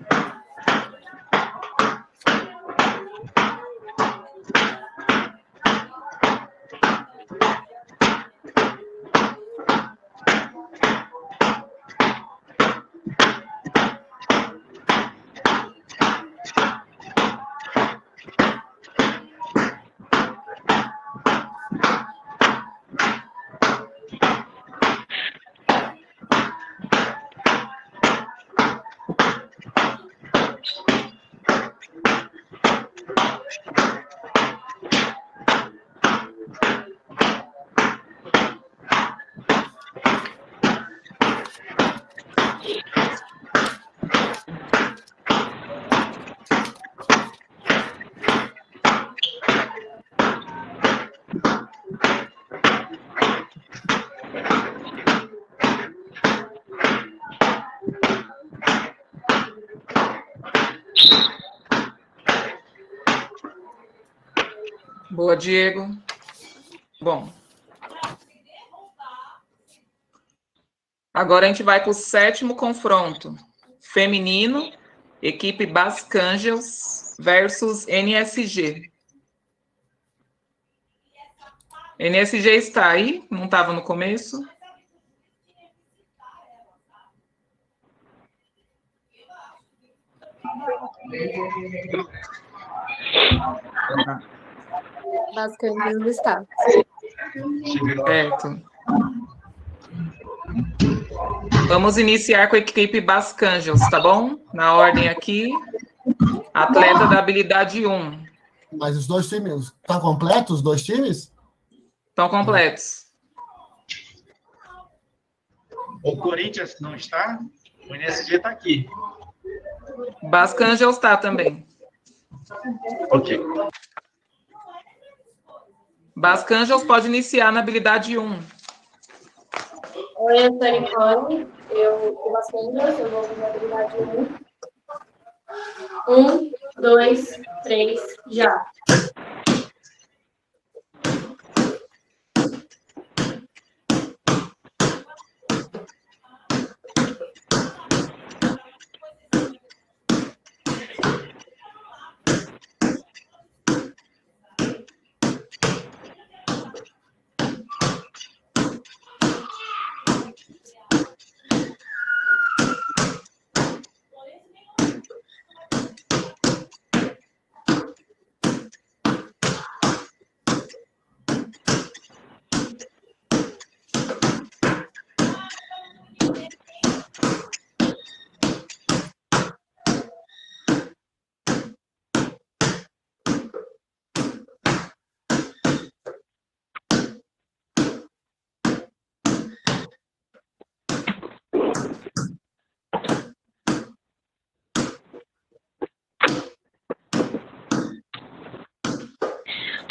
Boa, Diego. Bom. Agora a gente vai para o sétimo confronto. Feminino, equipe Basque Angels versus NSG. NSG está aí? Não estava no começo? Basicamente não está. Certo. Vamos iniciar com a equipe Basque Angels, tá bom? Na ordem aqui, atleta da habilidade 1. Mas os dois times, estão completos os dois times? Estão completos. O Corinthians não está? O NSG está aqui. Basque Angels está também. Ok. Basque Angels pode iniciar na habilidade 1. Oi, eu sou a Nicole, eu sou Basque Angels, eu vou fazer a habilidade 1. 1, 2, 3, já.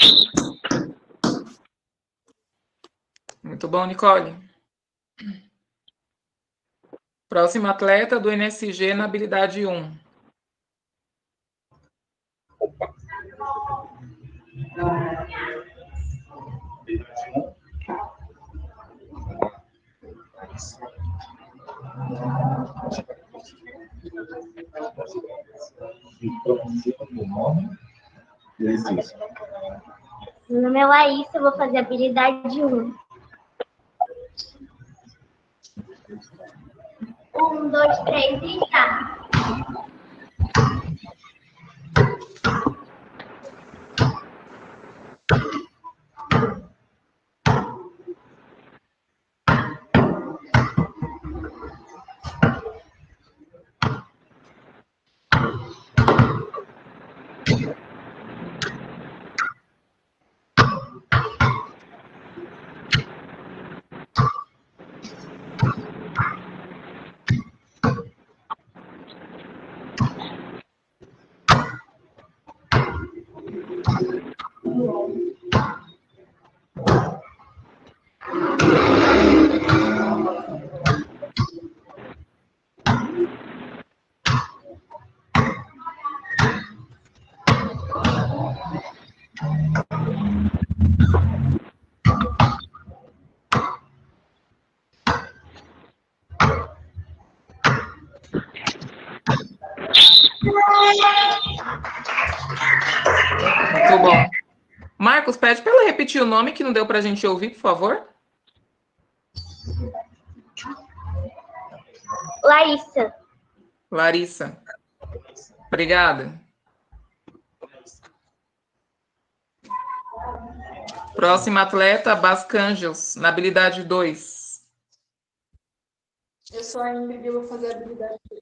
Muito bom, Nicole. Próximo atleta do NSG na habilidade 1. Meu nome é Laísa, eu vou fazer a habilidade 1. 1, 2, 3 e tá. Muito bom. Marcos, pede para ela repetir o nome que não deu para a gente ouvir, por favor. Laísa. Larissa. Obrigada. Próxima atleta, Bascanjos, na habilidade 2. Eu sou a Ingrid e eu vou fazer a habilidade 3.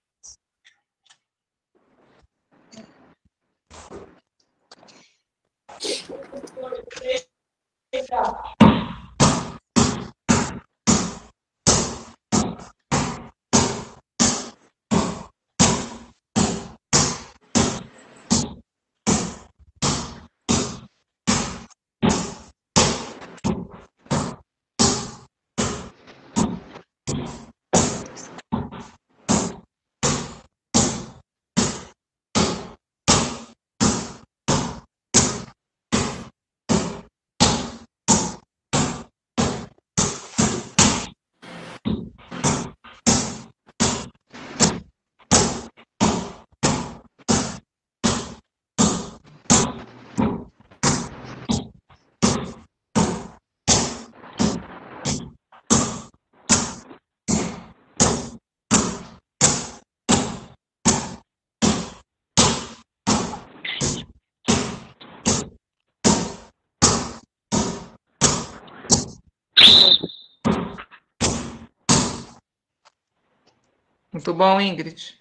Muito bom, Ingrid.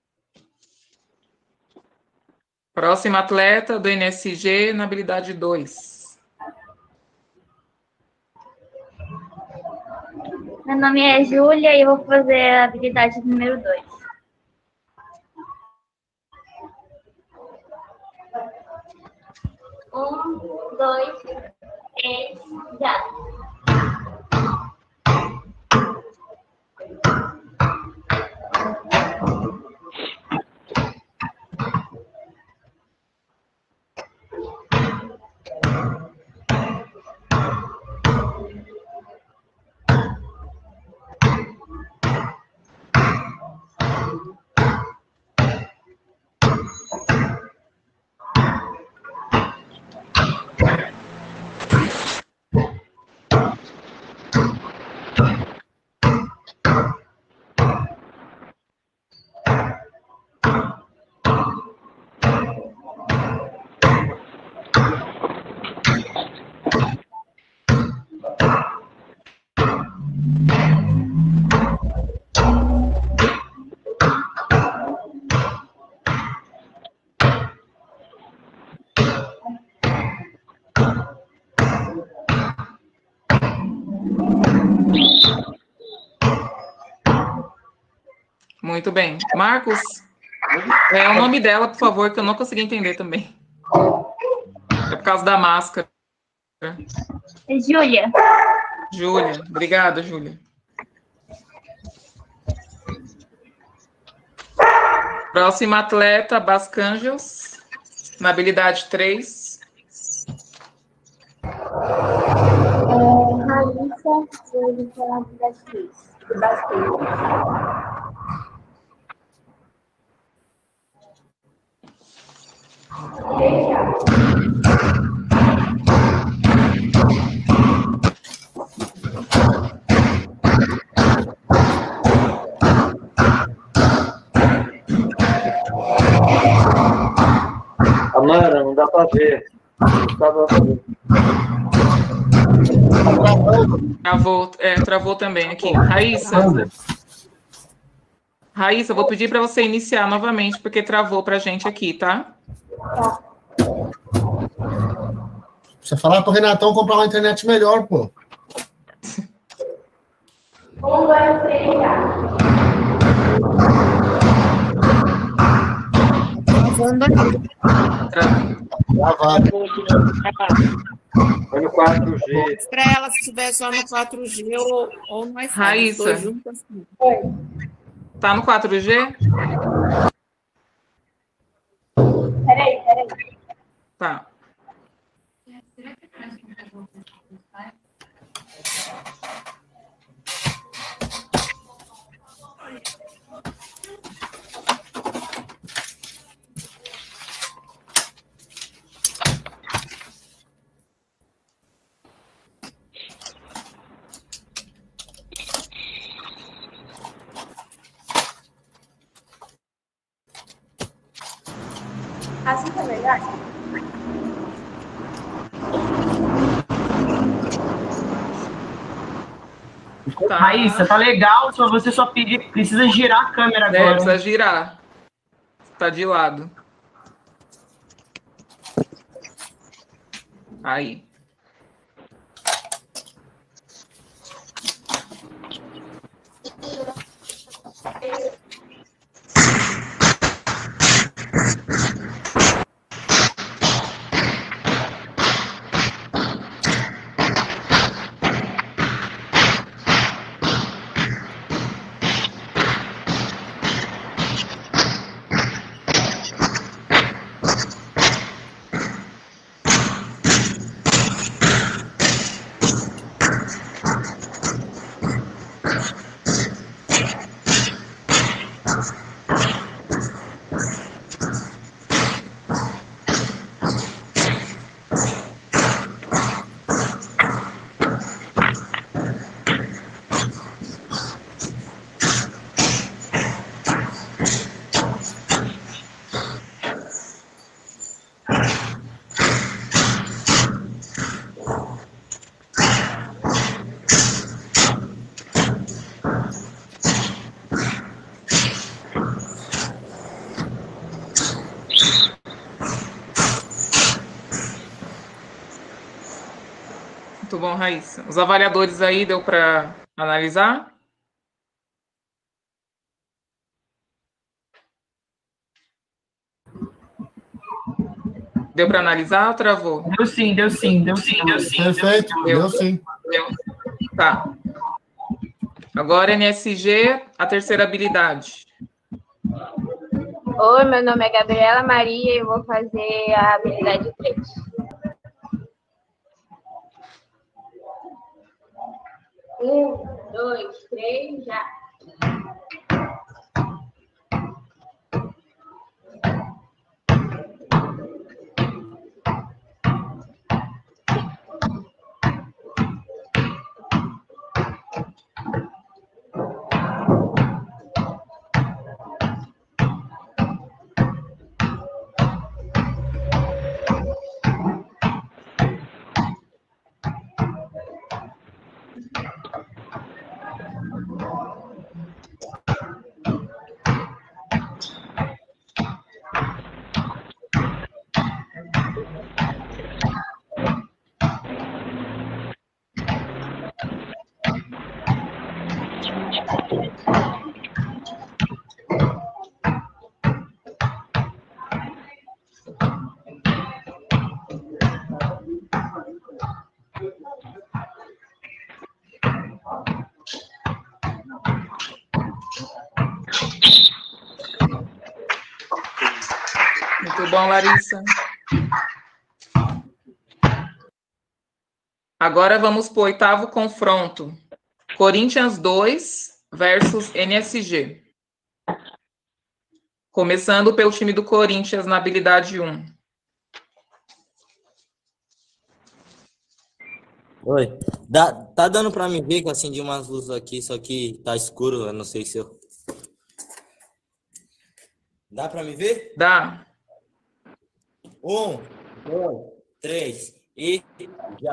Próxima atleta do NSG na habilidade 2. Meu nome é Júlia e eu vou fazer a habilidade número 2. 1, 2, 3, já. Muito bem. Marcos, o nome dela, por favor, que eu não consegui entender também. É por causa da máscara. Júlia. Júlia. Obrigada, Júlia. Próxima atleta, Bascangels, na habilidade 3. Raíssa, eu vou na habilidade 3. Amanda, não dá para ver. Não dá pra ver. Travou também aqui. Raíssa. Raíssa, vou pedir para você iniciar novamente, porque travou para a gente aqui, tá? Você falar pro Renatão comprar uma internet melhor, pô. 1, 2, 3, já. Gravado. Foi no 4G. Para ela, se estiver só no 4G ou no Wi-Fi. Raíssa. Assim. Tá no 4G? Peraí. Tá. Assim tá melhor? Tá. Raíssa, tá legal, só você só precisa girar a câmera agora. Precisa girar. Tá de lado. Aí. Muito bom, Raíssa. Os avaliadores aí deu para analisar? Deu para analisar ou travou? Deu sim. Perfeito, deu sim. Deu. Tá. Agora, NSG, a terceira habilidade. Oi, meu nome é Gabriela Maria e eu vou fazer a habilidade 3. 1, 2, 3, já. bom, Larissa? Agora vamos para o 8º confronto. Corinthians 2 versus NSG. Começando pelo time do Corinthians na habilidade 1. Oi. Tá dando pra me ver que eu acendi umas luzes aqui, só que tá escuro, eu não sei se eu... Dá pra me ver? Dá. 1, 2, 3 e já.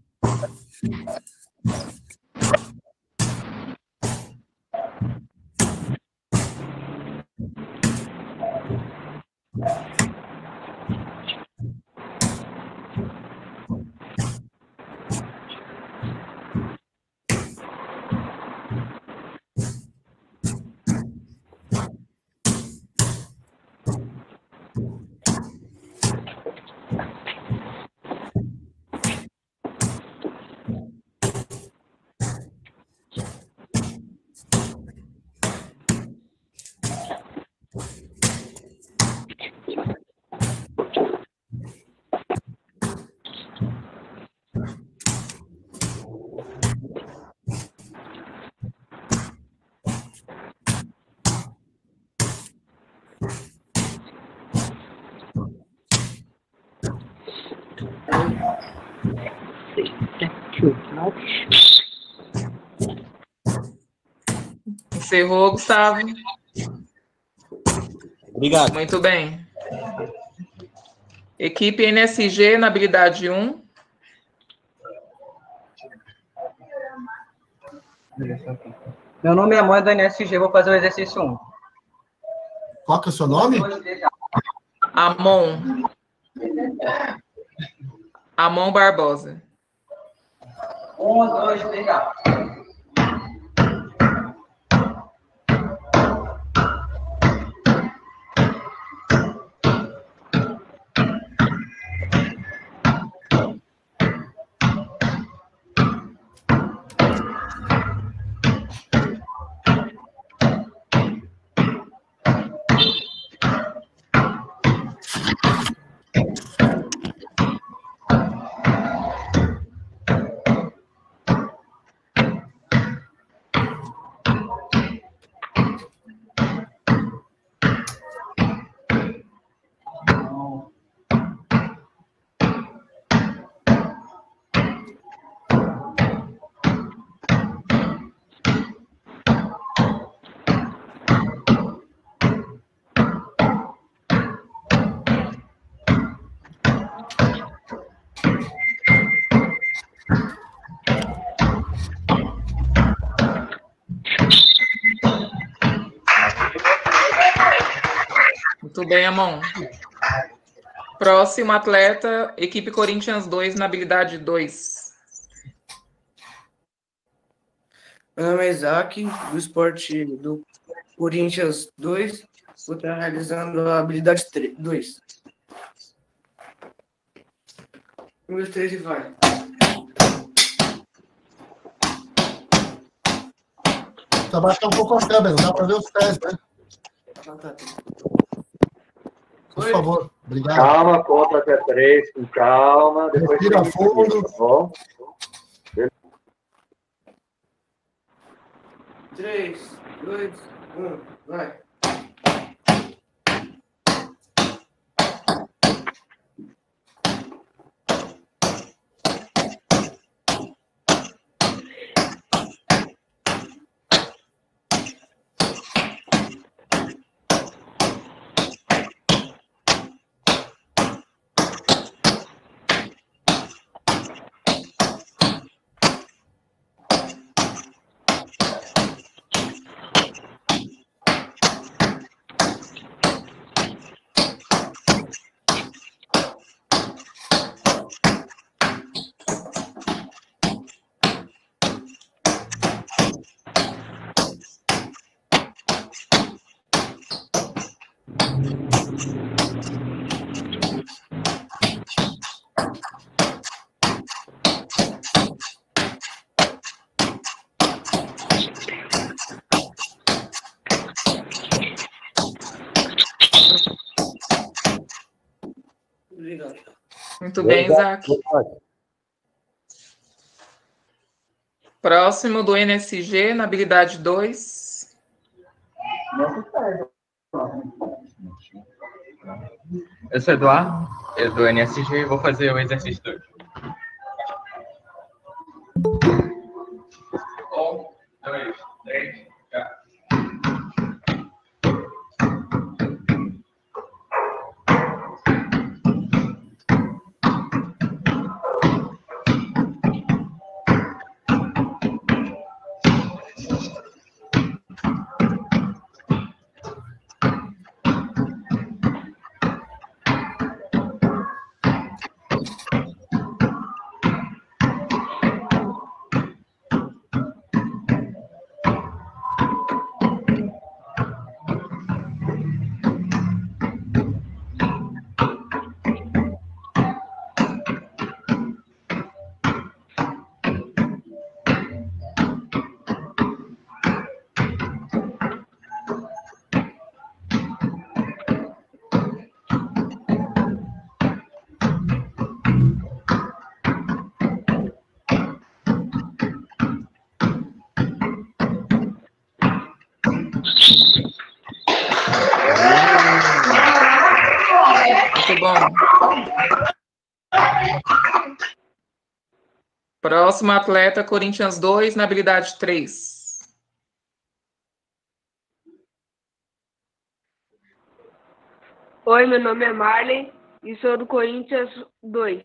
Encerrou, Gustavo. Obrigado. Muito bem. Equipe NSG na habilidade 1. Meu nome é Amon da NSG, vou fazer o exercício 1. Qual que é o seu nome? Amon. Amon Barbosa. 1, 2, 3, já. Muito bem, Amon. Próximo atleta, equipe Corinthians 2 na habilidade 2. Meu nome é Isaac, do esporte do Corinthians 2. Vou estar realizando a habilidade 2. 1, 2, 3 e vai. Só baixar um pouco a câmera, dá para ver os pés, né? Por favor, obrigado. Calma, conta até 3, com calma. Depois respira fundo. Tá bom? 3, 2, 1, vai. Muito bem, Isaac. Próximo do NSG, na habilidade 2. Eu sou Eduardo, eu do NSG e vou fazer o exercício 2. 1, 2, 3, já. Muito bom. Próximo atleta, Corinthians 2, na habilidade 3. Oi, meu nome é Marley e sou do Corinthians 2.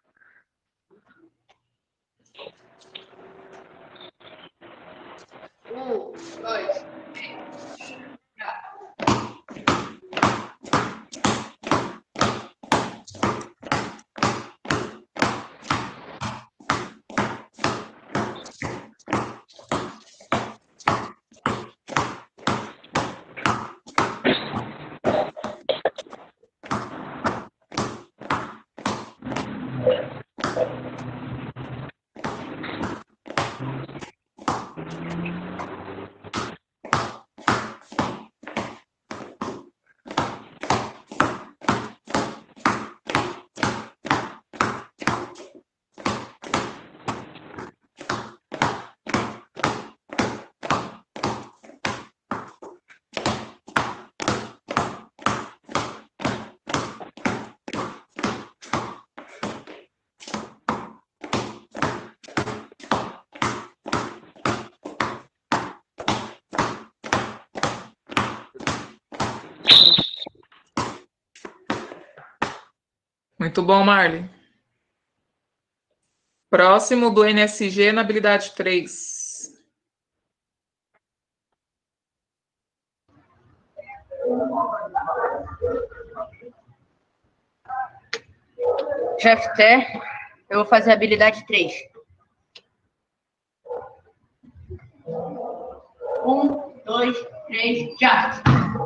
Muito bom, Marley. Próximo do NSG, na habilidade 3. Jefté, eu vou fazer a habilidade 3. 1, 2, 3, já!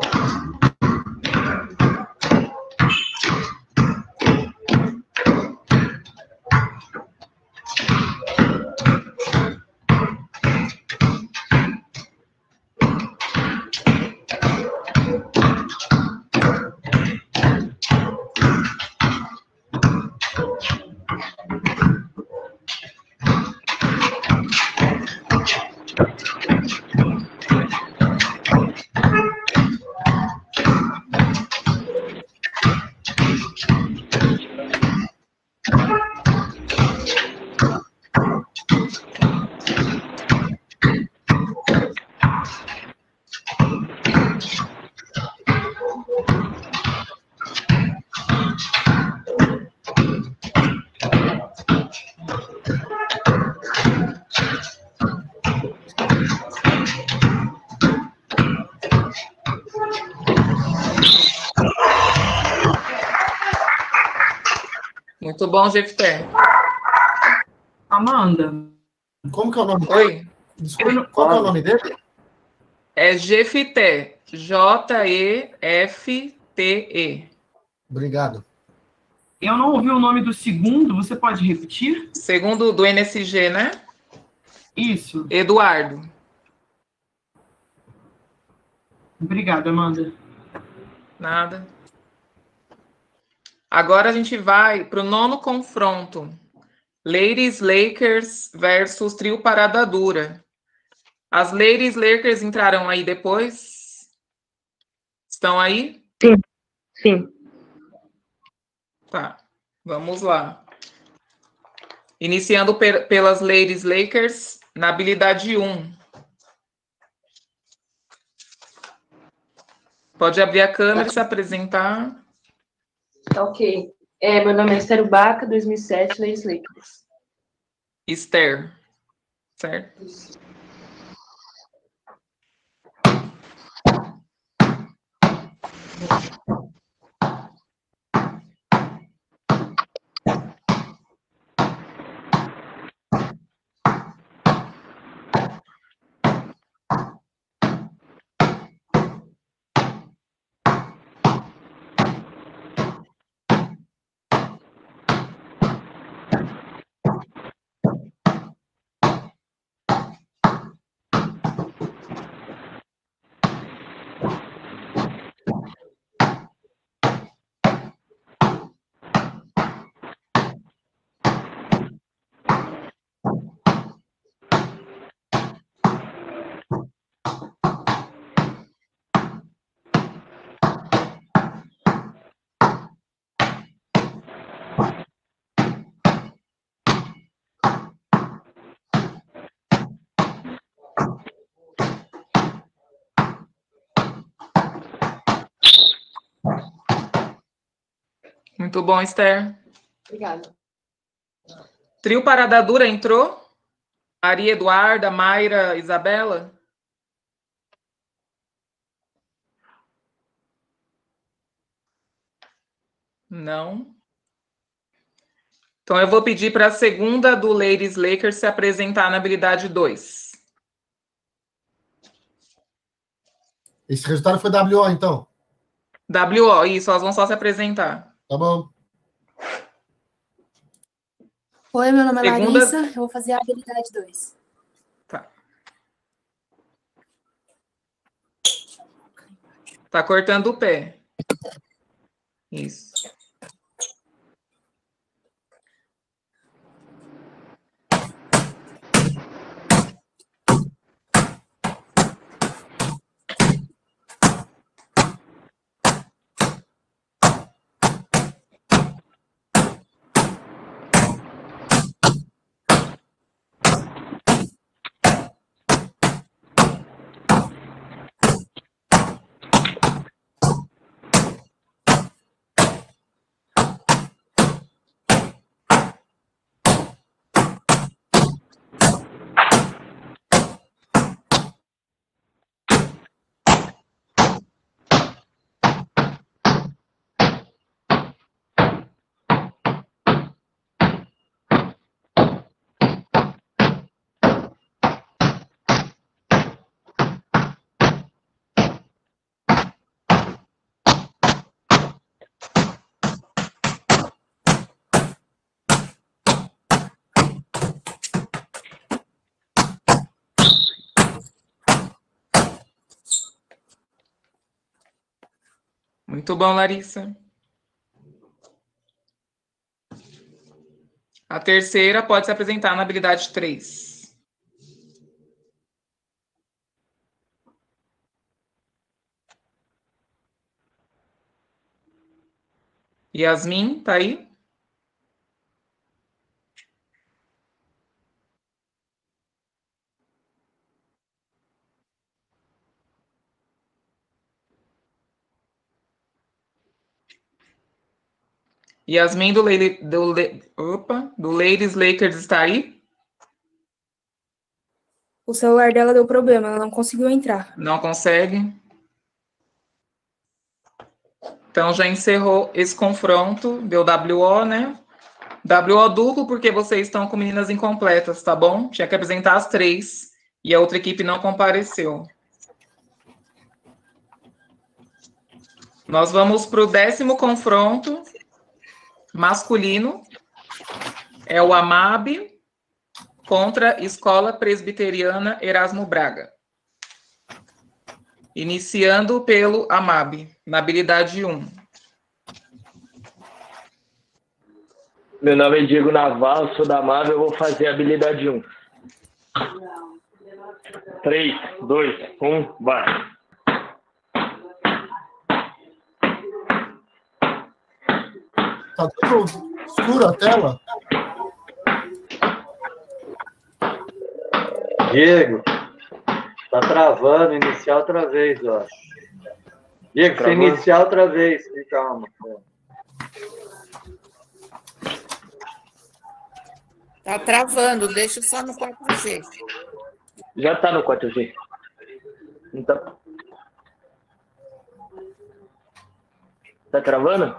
Muito bom, Jefté. Amanda. Como que é o nome? Oi. Desculpa, qual que é o nome dele? É Jefté. Jefte. Obrigado. Eu não ouvi o nome do segundo, você pode repetir? Segundo do NSG, né? Isso. Eduardo. Obrigada, Amanda. Nada. Agora a gente vai para o 9º confronto. Ladies Lakers versus trio Parada Dura. As Ladies Lakers entraram aí depois? Estão aí? Sim. Sim. Tá, vamos lá. Iniciando pelas Ladies Lakers, na habilidade 1. Pode abrir a câmera e se apresentar. Ok. Meu nome é Esther Baca, 2007, Ladies Lakers. Esther, certo? Muito bom, Esther. Obrigada. Trio Parada Dura entrou? Maria Eduarda, Mayra, Isabela? Não. Então eu vou pedir para a segunda do Ladies Lakers se apresentar na habilidade 2. Esse resultado foi WO, então? WO, isso, elas vão só se apresentar. Tá bom. Oi, meu nome é Segunda... Larissa, eu vou fazer a habilidade 2. Tá. Tá cortando o pé. Isso. Muito bom, Larissa. A terceira pode se apresentar na habilidade 3. Yasmin, tá aí? Yasmin do Ladies Lakers está aí? O celular dela deu problema, ela não conseguiu entrar. Não consegue? Então já encerrou esse confronto, deu WO, né? WO duplo porque vocês estão com meninas incompletas, tá bom? Tinha que apresentar as 3 e a outra equipe não compareceu. Nós vamos para o 10º confronto masculino. É o AMAB contra Escola Presbiteriana Erasmo Braga. Iniciando pelo AMAB, na habilidade 1. Meu nome é Diego Navarro, sou da Marvel, eu vou fazer a habilidade 1. 3, 2, 1, vai. Tá tudo escuro a tela? Diego, tá travando, iniciar outra vez, ó. Diego, você Travou? iniciar outra vez, calma. Tá travando, deixa só no 4G. Já tá no 4G. Então... Tá travando?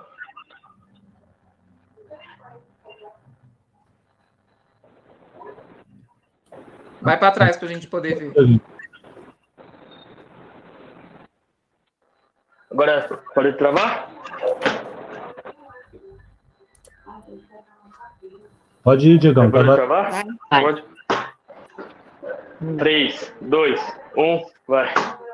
Vai para trás para a gente poder ver. Agora, pode travar? Pode ir, Diegão. Pode Tá... travar? Pode. 3, 2, 1, vai.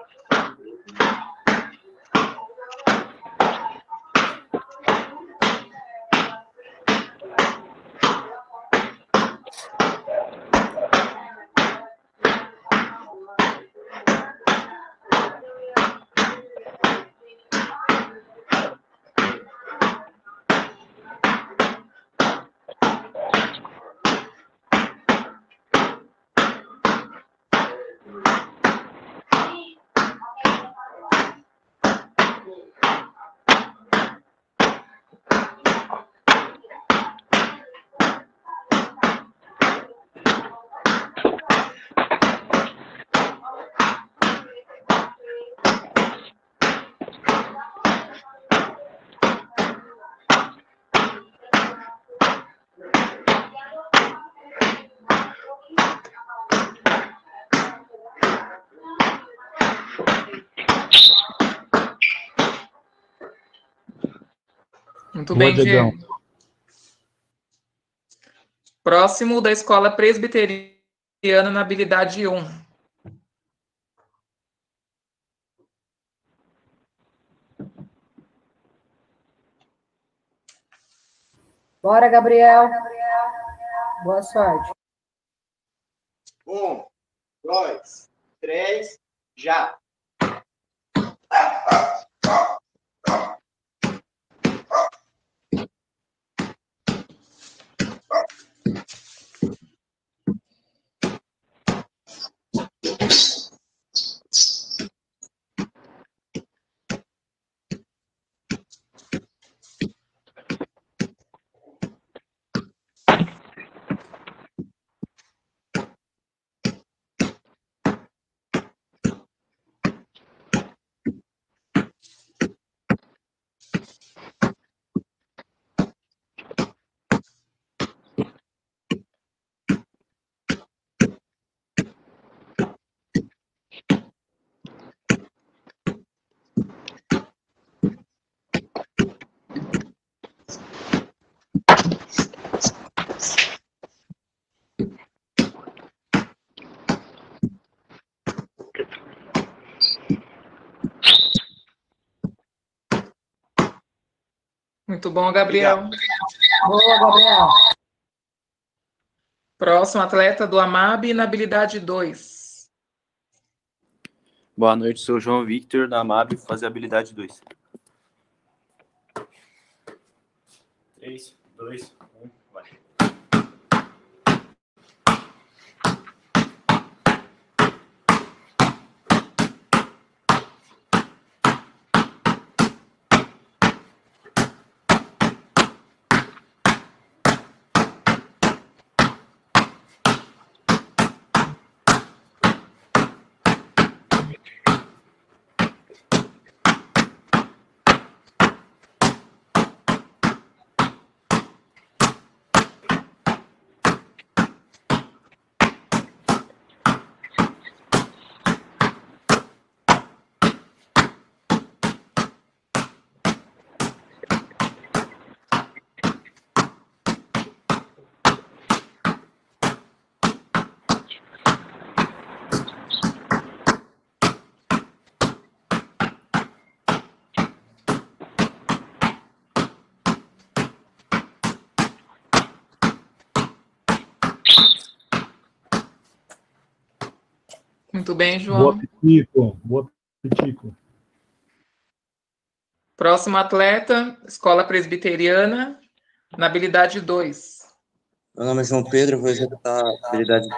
Muito Boa, bem, Diegão. Diego. Próximo da Escola Presbiteriana na habilidade 1. Bora, Gabriel. Boa sorte. 1, 2, 3, já. Muito bom, Gabriel. Boa, Gabriel. Próximo atleta do AMAB na habilidade 2. Boa noite, sou o João Victor, da AMAB, vou fazer a habilidade 2. 3, 2, 1, vai. Muito bem, Bom João. apetite. Bom apetite. Próximo atleta, Escola Presbiteriana, na habilidade 2. Meu nome é João Pedro, vou executar a habilidade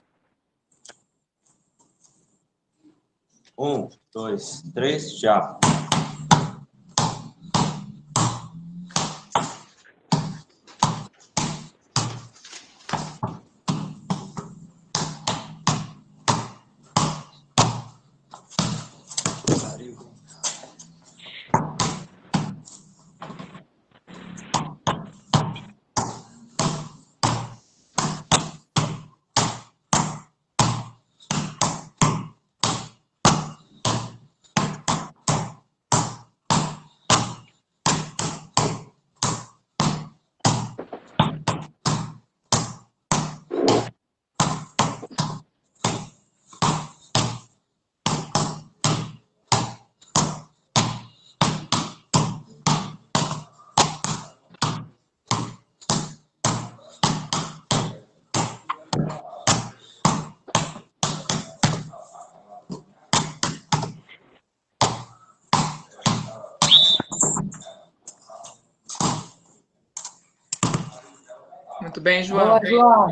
1, 2, 3, já. Muito bem, João. Boa, João.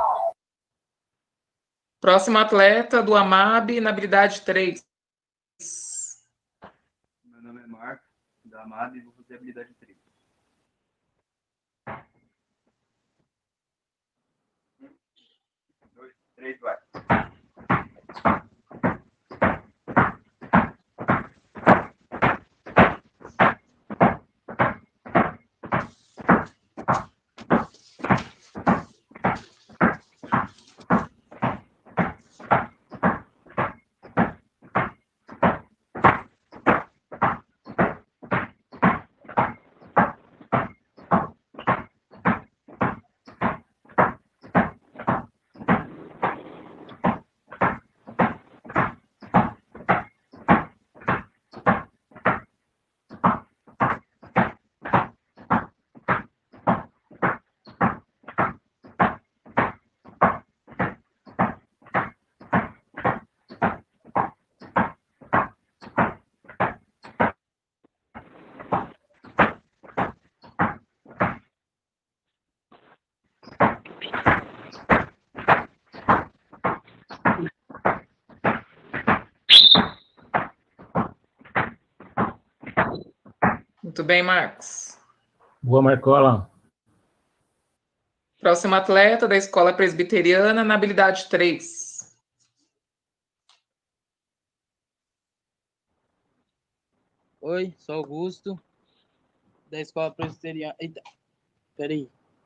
Próximo atleta do AMAB, na habilidade 3. Meu nome é Marco, da AMAB, e vou fazer a habilidade 3. 1, 2, 3, vai. Muito bem, Marcos. Boa, Marcola. Próximo atleta da Escola Presbiteriana, na habilidade 3. Oi, sou Augusto, da Escola Presbiteriana. Eita, peraí.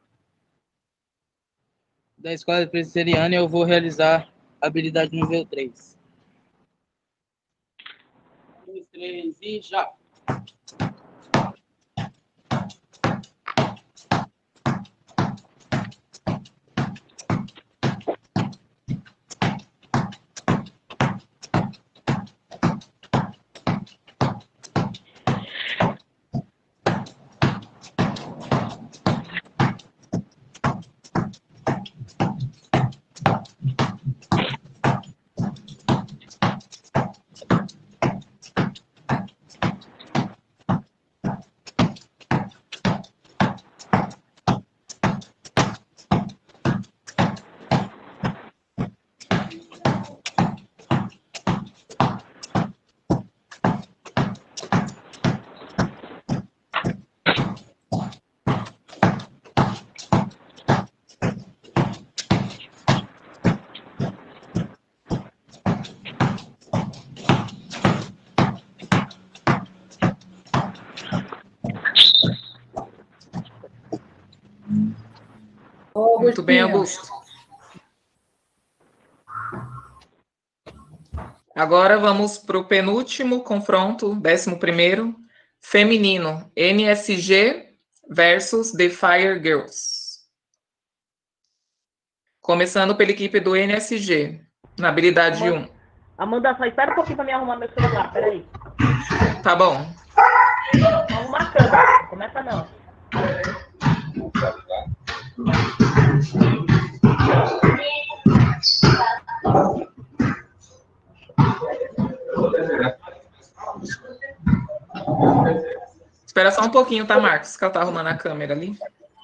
Da Escola Presbiteriana, eu vou realizar a habilidade nível 3. 1, 2, 3 e já! Muito bem, Augusto. Agora vamos para o penúltimo confronto, 11º, feminino, NSG versus The Fire Girls. Começando pela equipe do NSG, na habilidade 1. Amanda, só espera um pouquinho para me arrumar meu celular, peraí. Tá bom. Arruma a câmera, começa não. Espera só um pouquinho, tá, Marcos? Que ela tá arrumando a câmera ali.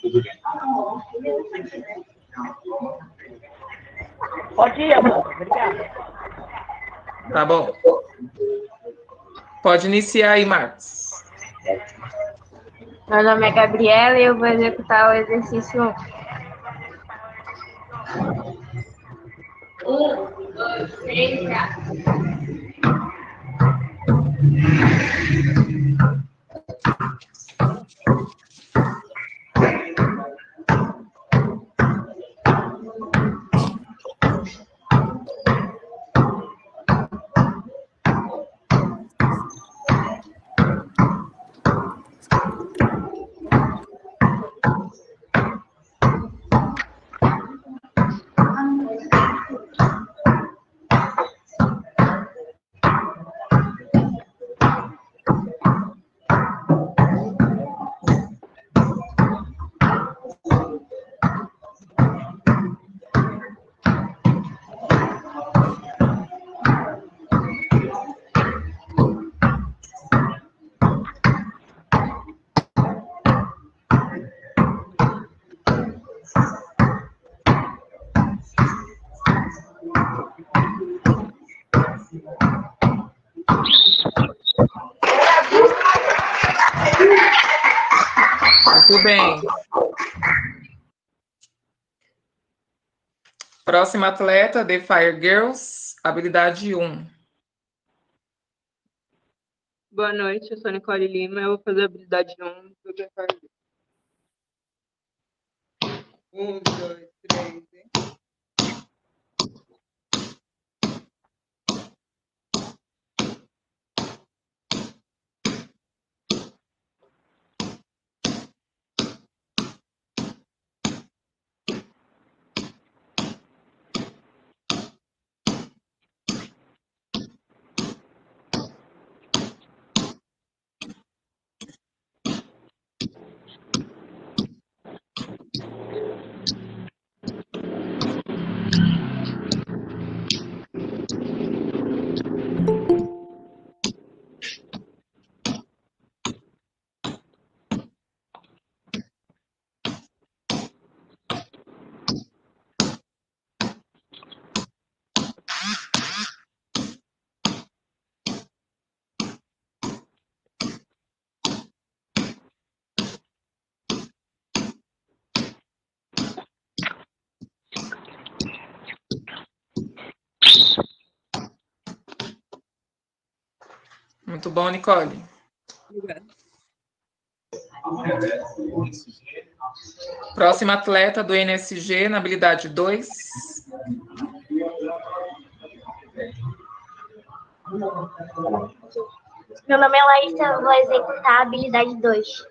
Pode ir, amor. Obrigada. Tá bom. Pode iniciar aí, Marcos. Meu nome é Gabriela e eu vou executar o exercício 1. 1, 2, 3, já. Muito bem. Próxima atleta, The Fire Girls, habilidade 1. Boa noite, eu sou Nicole Lima, eu vou fazer a habilidade 1 do The Fire Girls. 1, 2, 3, hein? Muito bom, Nicole. Obrigada. Próxima atleta do NSG, na habilidade 2. Meu nome é Laísa, eu vou executar a habilidade 2.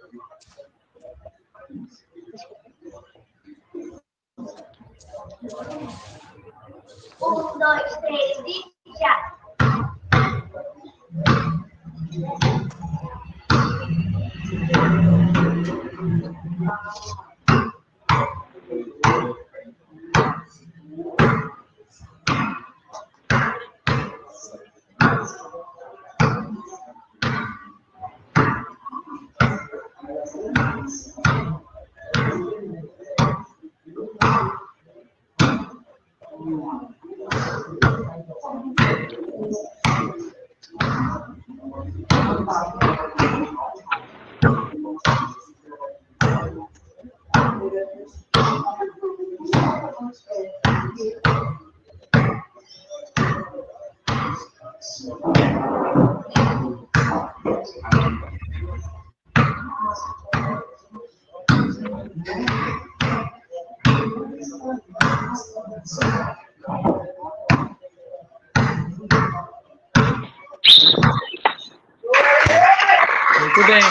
Um, dois, três e já. Muito bem.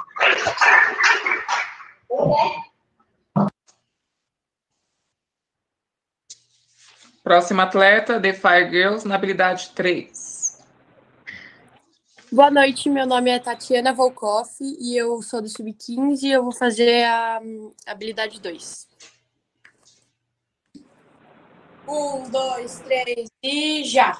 Próxima atleta, The Fire Girls, na habilidade 3. Boa noite, meu nome é Tatiana Volkoff e eu sou do Sub-15 e eu vou fazer a habilidade 2. 1, 2, 3 e já!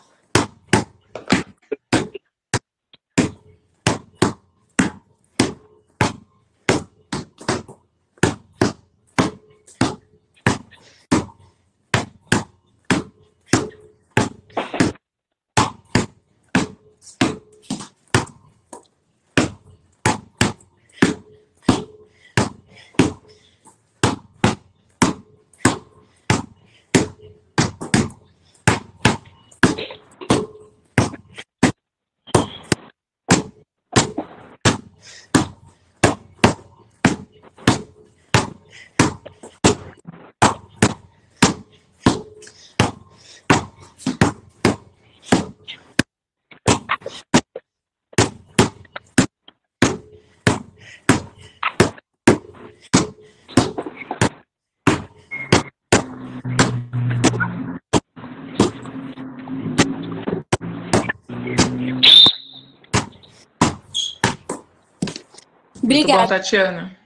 Muito bom, Tatiana.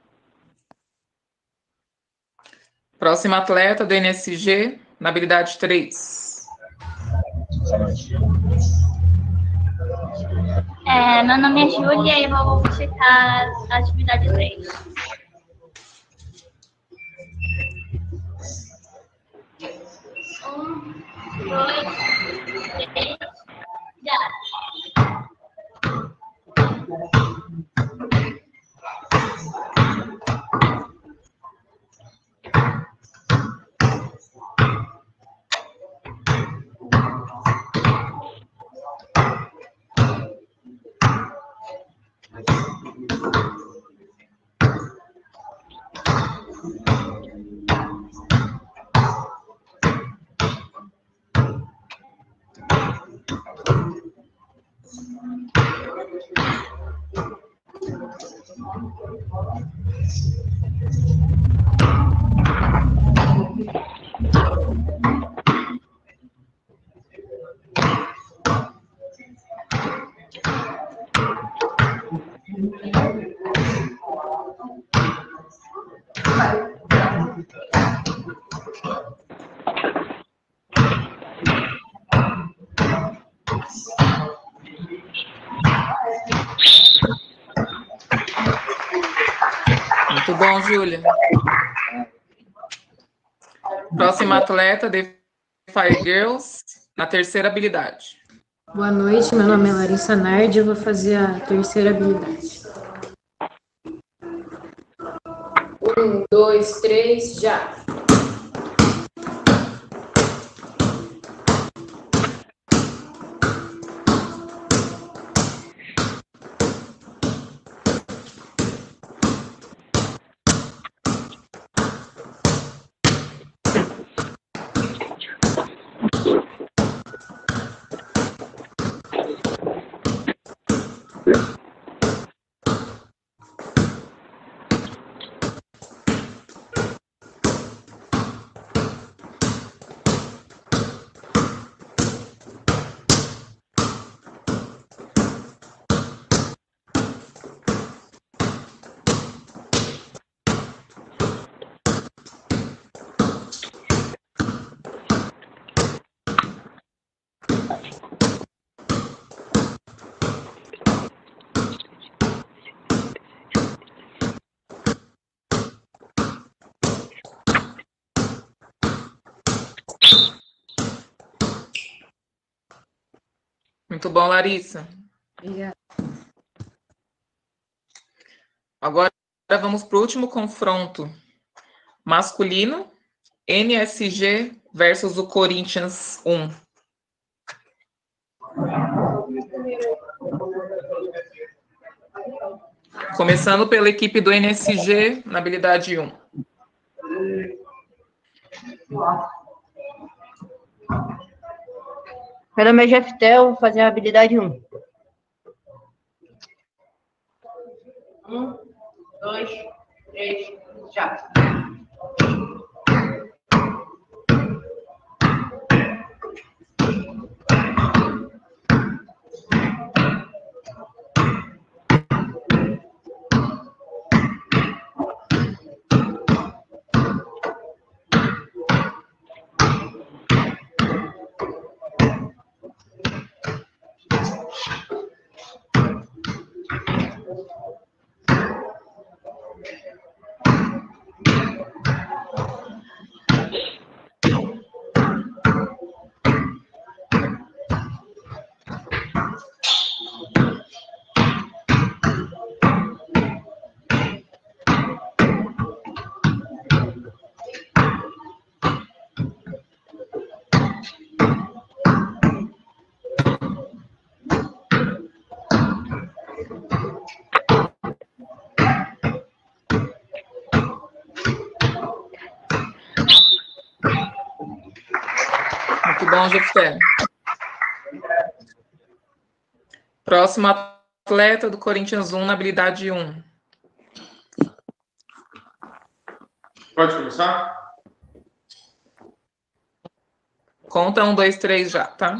Próxima atleta do NSG, na habilidade 3. Meu nome é Júlia e eu vou citar a atividade 3. Muito bom, Júlia. Próxima atleta, The Fire Girls, na terceira habilidade. Boa noite, meu nome é Larissa Nardi, eu vou fazer a terceira habilidade. 1, 2, 3, já! Muito bom, Larissa. Obrigada. Agora vamos para o último confronto masculino, NSG versus o Corinthians 1. Começando pela equipe do NSG, na habilidade 1. Meu nome é Jeftel, vou fazer a habilidade 1. 1, 2, 3, já! Muito bom, Jefté. Próximo atleta do Corinthians 1, na habilidade 1. Pode começar? Conta 1, 2, 3 já, tá?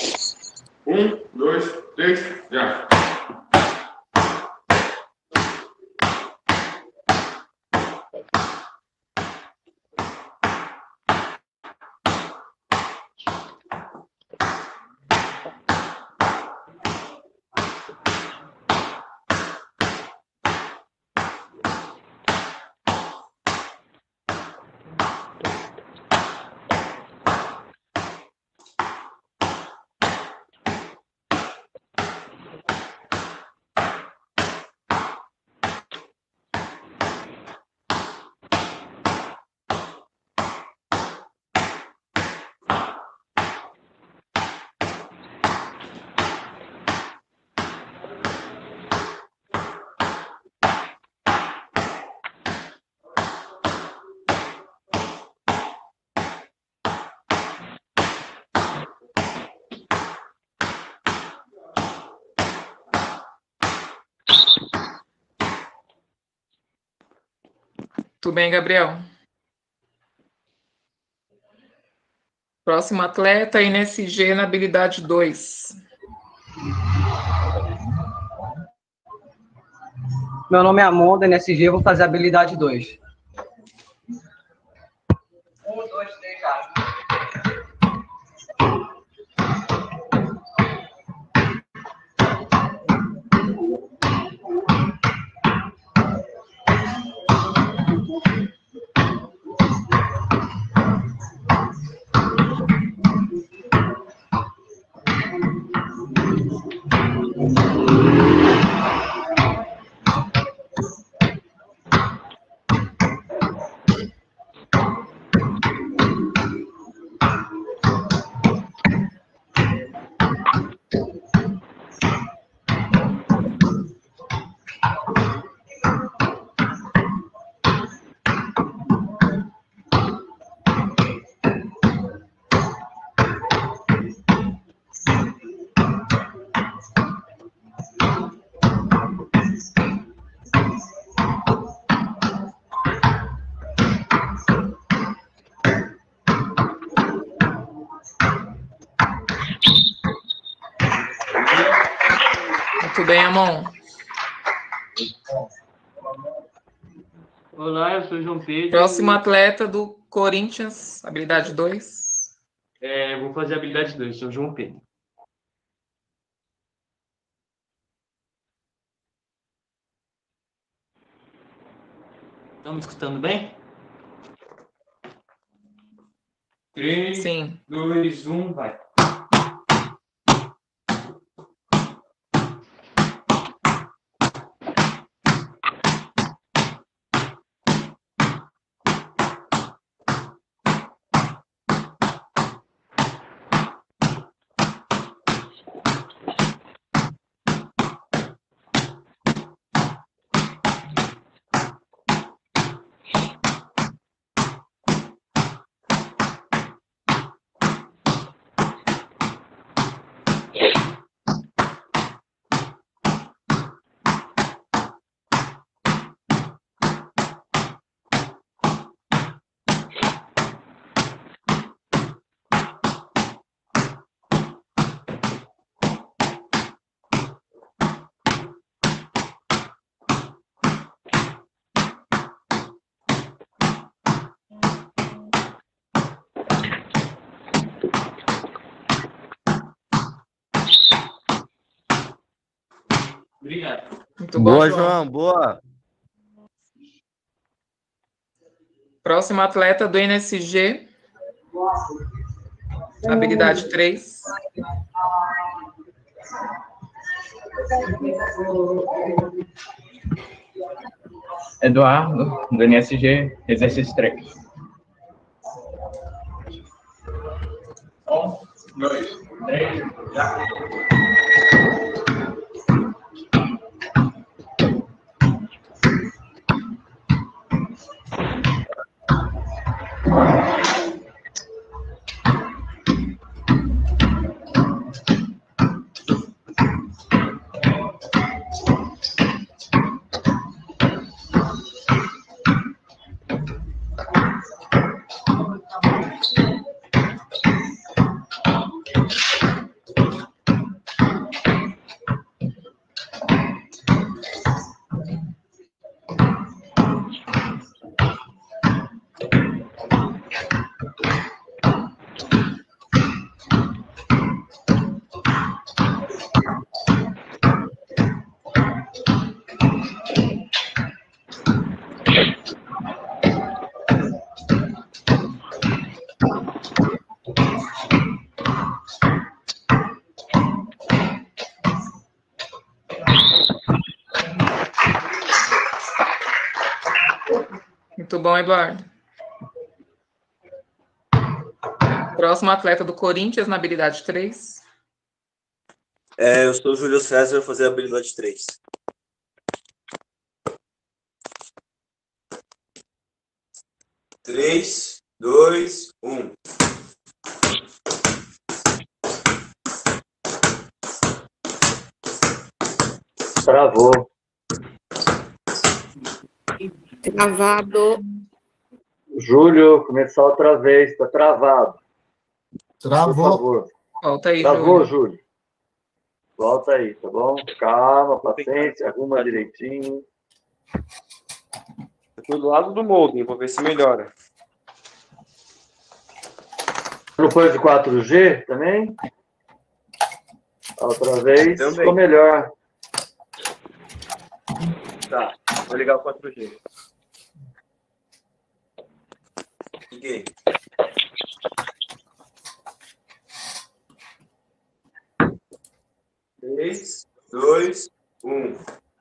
1, 2, 3, já. Muito bem, Gabriel. Próximo atleta, NSG na habilidade 2. Meu nome é Amon, da NSG, eu vou fazer a habilidade 2. 1, 2, 3, já. Muito bem, Amon. Olá, eu sou o João Pedro. Próximo atleta do Corinthians, habilidade 2. Vou fazer a habilidade 2, sou o João Pedro. Estão me escutando bem? 3, Sim. 2, 1, vai. Obrigado. Muito bom, Boa, João. Boa. Próximo atleta do NSG, habilidade 3. Eduardo, do NSG, exercício 3. 1, 2, 3, já. Muito bom, Eduardo. Próximo atleta do Corinthians na habilidade 3. Eu sou o Júlio César, vou fazer a habilidade 3. 3, 2, 1. Travou. Travado. Júlio, começar outra vez, está travado. Travou. Por favor. Volta aí, Travou, Júlio. Volta aí, tá bom? Calma, paciência, arruma direitinho. Aqui do lado do modem, vou ver se melhora. Não foi de 4G também? Outra vez, Também. ficou melhor. Tá, vou ligar o 4G. Liguei. Três, dois, um.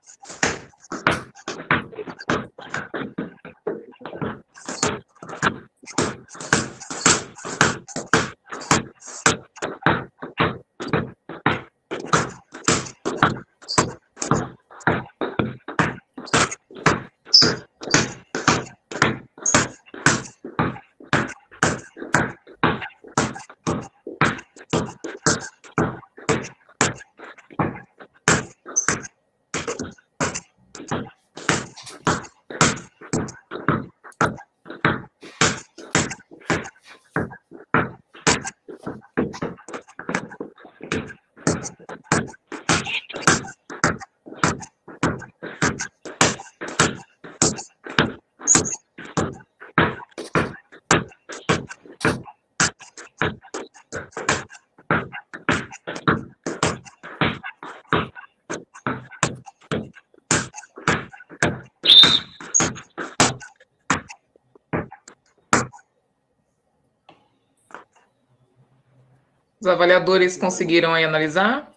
Os avaliadores conseguiram aí analisar?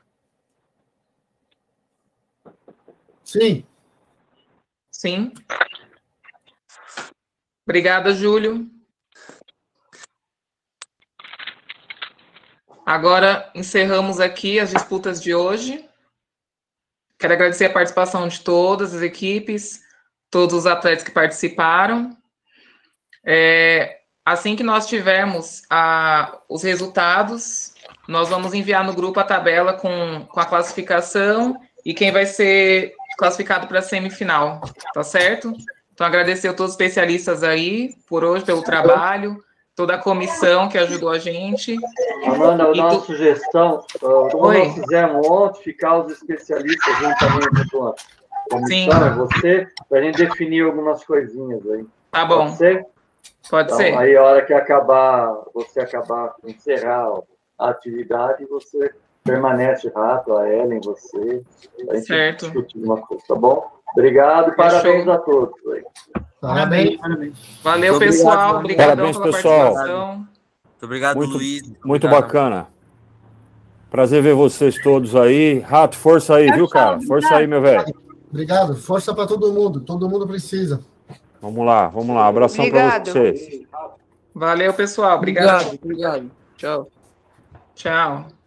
Sim. Sim. Obrigada, Júlio. Agora encerramos aqui as disputas de hoje. Quero agradecer a participação de todas as equipes, todos os atletas que participaram. Assim que nós tivermos os resultados, nós vamos enviar no grupo a tabela com a classificação e quem vai ser classificado para a semifinal, tá certo? Então, agradecer a todos os especialistas aí por hoje, pelo trabalho, toda a comissão que ajudou a gente. Amanda, a nossa sugestão, como nós fizemos ontem, ficar os especialistas juntamente com a comissão, é você, para a gente definir algumas coisinhas aí. Tá bom. Pode ser? Pode então, ser. Aí, a hora que você acabar, encerrar a atividade, você permanece rato, a Ellen, você, a gente certo. discutir uma coisa, tá bom? Obrigado e parabéns a todos. Aí. Parabéns. Valeu, Muito pessoal. Obrigado parabéns, pela pessoal. participação. Muito obrigado, Luiz. Muito bacana. Prazer ver vocês todos aí. Rato, força aí, viu, cara? Força aí, meu velho. Obrigado. Força para todo mundo precisa. Vamos lá. Abração para vocês. Valeu, pessoal. Obrigado. Obrigado. Tchau. Tchau.